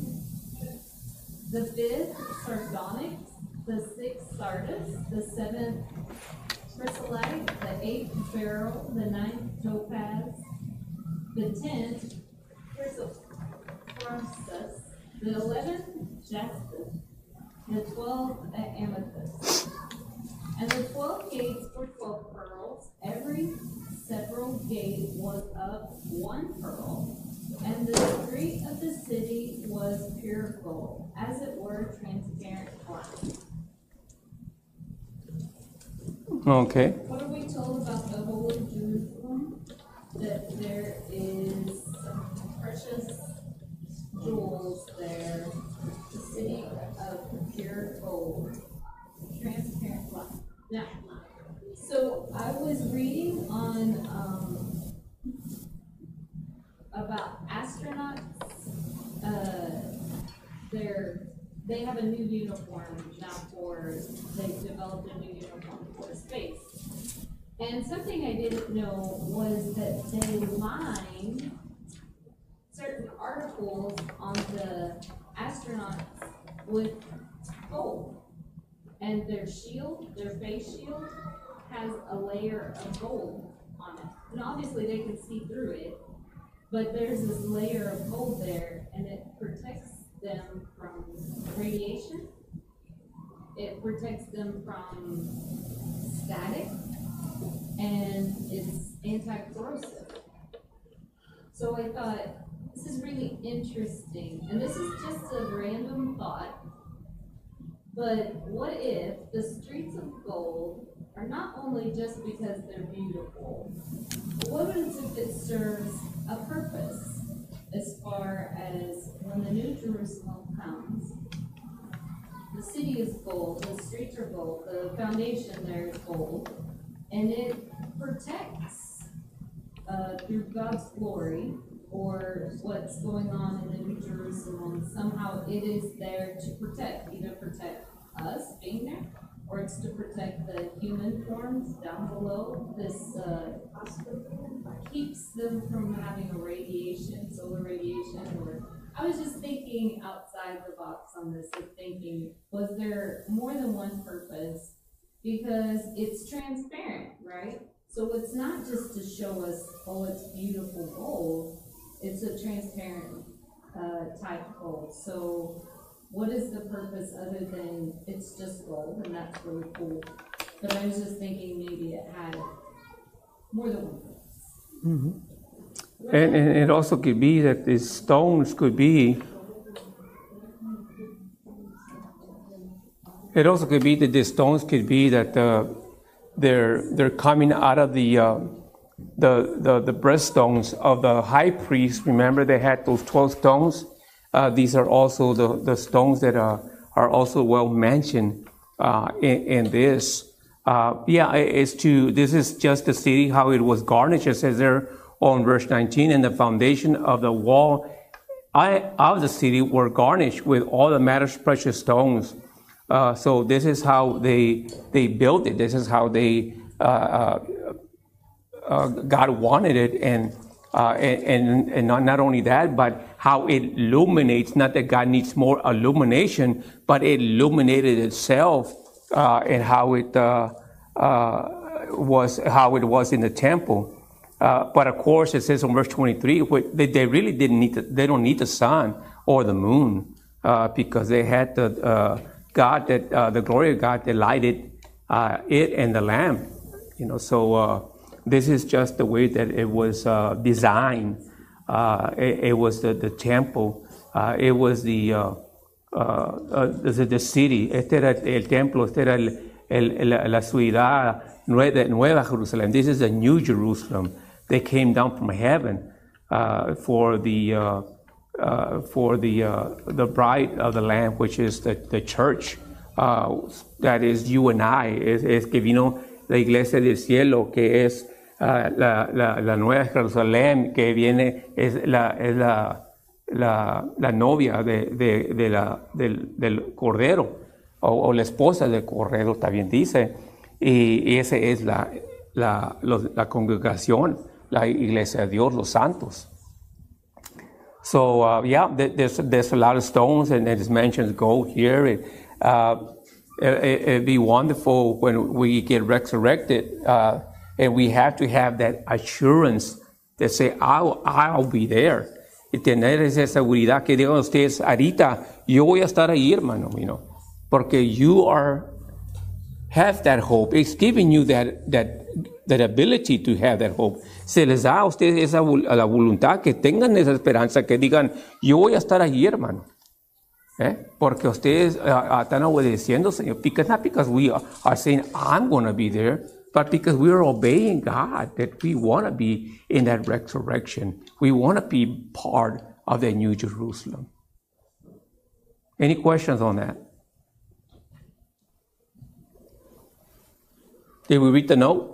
the fifth sardonyx, the sixth sardis, the seventh chrysolite, the eighth beryl, the ninth topaz, the tenth chrysoprasus, the eleventh jasper, the twelfth amethyst. And the twelve gates were twelve pearls. Every several gate was of one pearl. And the street of the city was pure gold, as it were transparent glass. Okay. What are we told about the Holy Jerusalem? That there is some precious jewels there, the city of pure gold, transparent glass. Now, so I was reading on um, about astronauts. Uh, they're they have a new uniform now for they've developed a new uniform for space. And something I didn't know was that they line certain articles on the astronauts with gold. And their shield, their face shield, has a layer of gold on it. And obviously they can see through it, but there's this layer of gold there, and it protects them from radiation. It protects them from static, and it's anti-corrosive. So I thought, this is really interesting, and this is just a random thought. But what if the streets of gold are not only just because they're beautiful, but what if it serves a purpose as far as when the New Jerusalem comes? The city is gold, the streets are gold, the foundation there is gold, and it protects uh, through God's glory, or what's going on in the New Jerusalem. Somehow it is there to protect, either protect us being there, or it's to protect the human forms down below. This uh, keeps them from having a radiation, solar radiation. Or I was just thinking outside the box on this, and thinking, was there more than one purpose? Because it's transparent, right? So it's not just to show us, oh, it's beautiful gold. It's a transparent uh, type gold. So what is the purpose other than it's just gold, and that's really cool. But I was just thinking maybe it had more than one purpose. Mm-hmm. And, and it also could be that the stones could be, it also could be that the stones could be that uh, they're they're coming out of the uh, the, the the breaststones of the high priest. Remember, they had those twelve stones Uh, these are also the, the stones that are, are also well mentioned uh, in, in this. Uh, yeah, it's to, this is just the city, how it was garnished. It says there on verse nineteen, and the foundation of the wall I, of the city were garnished with all the matters precious stones. Uh, so this is how they they built it. This is how they uh, uh, uh, God wanted it, and uh, and and not, not only that, but how it illuminates. Not that God needs more illumination, but it illuminated itself, uh, and how it uh, uh, was how it was in the temple. Uh, but of course, it says in verse twenty-three, they, they really didn't need. The, they don't need the sun or the moon uh, because they had the uh, God that uh, the glory of God that lighted uh, it and the lamp. You know, so uh, this is just the way that it was uh, designed. Uh, it, it was the, the temple. Uh, it was the uh, uh, uh, the, the city. Este era el templo. Este era el, el, el, la ciudad nueva, Nueva Jerusalem. This is the New Jerusalem. They came down from heaven uh, for the uh, uh, for the uh, the bride of the Lamb, which is the, the church. Uh, that is you and I. Es, es que vino la iglesia del cielo, que es uh, la, la, la Nueva Jerusalén, que viene, es la, es la, la, la novia de, de, de la, del, del Cordero, o, o la esposa del Cordero, también dice. Y, y esa es la, la, los, la congregación, la iglesia de Dios, los santos. So, uh, yeah, there's, there's a lot of stones, and it mentions gold here. It, uh, it, it'd be wonderful when we get resurrected, uh, and we have to have that assurance that say, I'll, I'll be there. Y tener esa seguridad que digan ustedes, ahorita, yo voy a estar ahí, hermano, you know, porque you are, have that hope. It's giving you that, that, that ability to have that hope. Se les da a ustedes esa la voluntad, que tengan esa esperanza, que digan, yo voy a estar allí, hermano. ¿Eh? Porque ustedes uh, uh, están obedeciendo, Señor. Because, not because we are, are saying, I'm going to be there, but because we are obeying God, that we want to be in that resurrection. We want to be part of the New Jerusalem. Any questions on that? Did we read the note?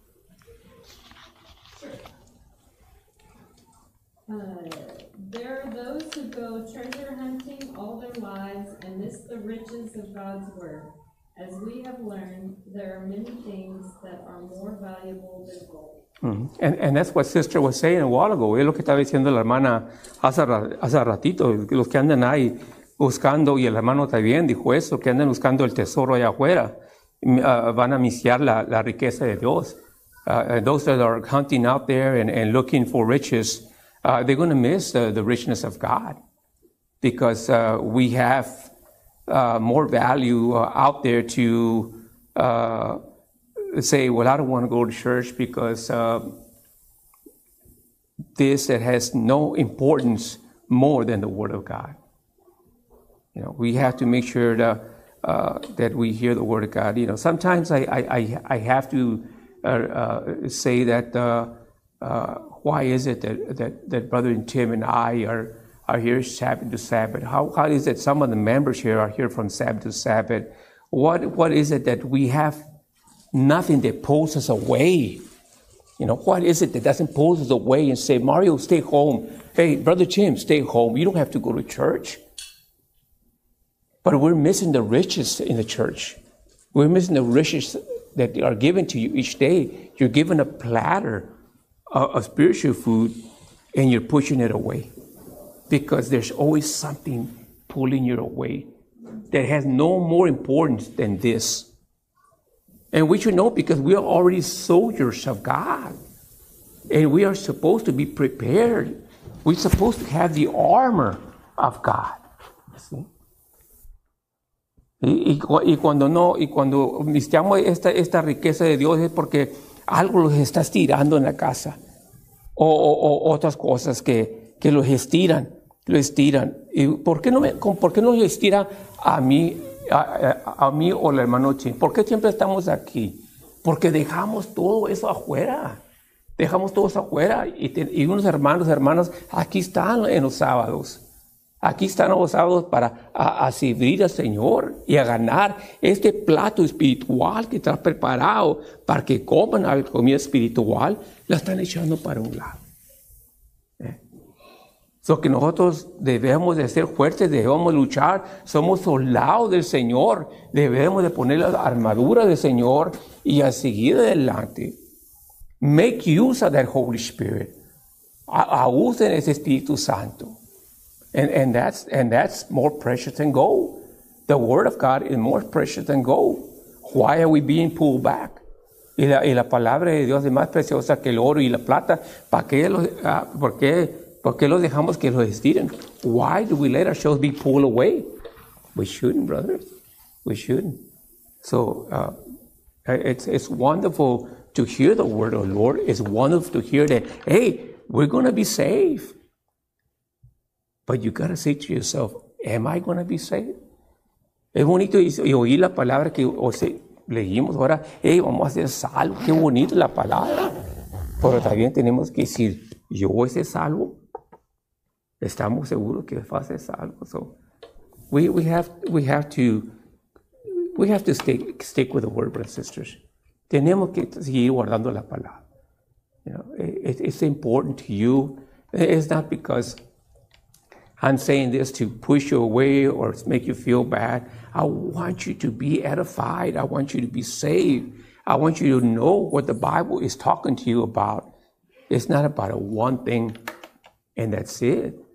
Uh, there are those who go treasure hunting all their lives and miss the riches of God's word. As we have learned, there are many things that are more valuable than gold. Mm-hmm. And, and that's what Sister was saying a while ago. Es lo que estaba diciendo la hermana hace, hace ratito. Los que andan ahí buscando, y el hermano también dijo eso, que andan buscando el tesoro allá afuera, uh, van a misiar la, la riqueza de Dios. Uh, those that are hunting out there and, and looking for riches, Uh, they're going to miss uh, the richness of God, because uh, we have uh, more value uh, out there to uh, say, well, I don't want to go to church because uh, this that has no importance more than the Word of God. You know, we have to make sure that uh, that we hear the Word of God. You know, sometimes I I I have to uh, uh, say that. Uh, uh, Why is it that, that, that Brother Tim and I are, are here Sabbath to Sabbath? How, how is it some of the members here are here from Sabbath to Sabbath? What, what is it that we have nothing that pulls us away? You know, what is it that doesn't pull us away and say, Mario, stay home. Hey, Brother Tim, stay home. You don't have to go to church. But we're missing the riches in the church. We're missing the riches that are given to you each day. You're given a platter of spiritual food, and you're pushing it away because there's always something pulling you away that has no more importance than this. And we should know, because we are already soldiers of God, and we are supposed to be prepared. We're supposed to have the armor of God. ¿Sí? Y, y, y cuando no, y cuando necesitamos esta, esta riqueza de Dios es porque algo los estás tirando en la casa, o, o, o otras cosas que, que los estiran, lo estiran. ¿Y por qué no me, por qué no lo estira a mí, a, a, a mí o al hermano Chin? ¿Por qué siempre estamos aquí? Porque dejamos todo eso afuera, dejamos todo eso afuera, y, te, y unos hermanos, hermanas, aquí están en los sábados, Aquí están los sábados para a, a servir al Señor y a ganar este plato espiritual que está preparado para que coman la comida espiritual, la están echando para un lado. ¿Eh? So que nosotros debemos de ser fuertes, debemos luchar, somos soldados del Señor, debemos de poner la armadura del Señor y a seguir adelante. Make use of that Holy Spirit. A, a usen ese Espíritu Santo. And, and, that's, and that's more precious than gold. The Word of God is more precious than gold. Why are we being pulled back? Y la, y la palabra de Dios es más preciosa que el oro y la plata. ¿Para qué los, uh, por qué, por qué los dejamos que los estiren? Why do we let ourselves be pulled away? We shouldn't, brothers. We shouldn't. So uh, it's, it's wonderful to hear the word of the Lord. It's wonderful to hear that, hey, we're going to be saved. But you got to say to yourself, am I going to be saved? Es bonito y, y oír la palabra que o sea, leímos ahora, hey, vamos a ser salvos. Qué bonita la palabra. Pero también tenemos que decir, yo voy a ser salvo. Estamos seguros que va a ser salvo. So we, we, have, we have to, we have to stick, stick with the word, brothers and sisters. Tenemos que seguir guardando la palabra. You know, it, it's important to you. It's not because I'm saying this to push you away or make you feel bad. I want you to be edified. I want you to be saved. I want you to know what the Bible is talking to you about. It's not about a one thing and that's it.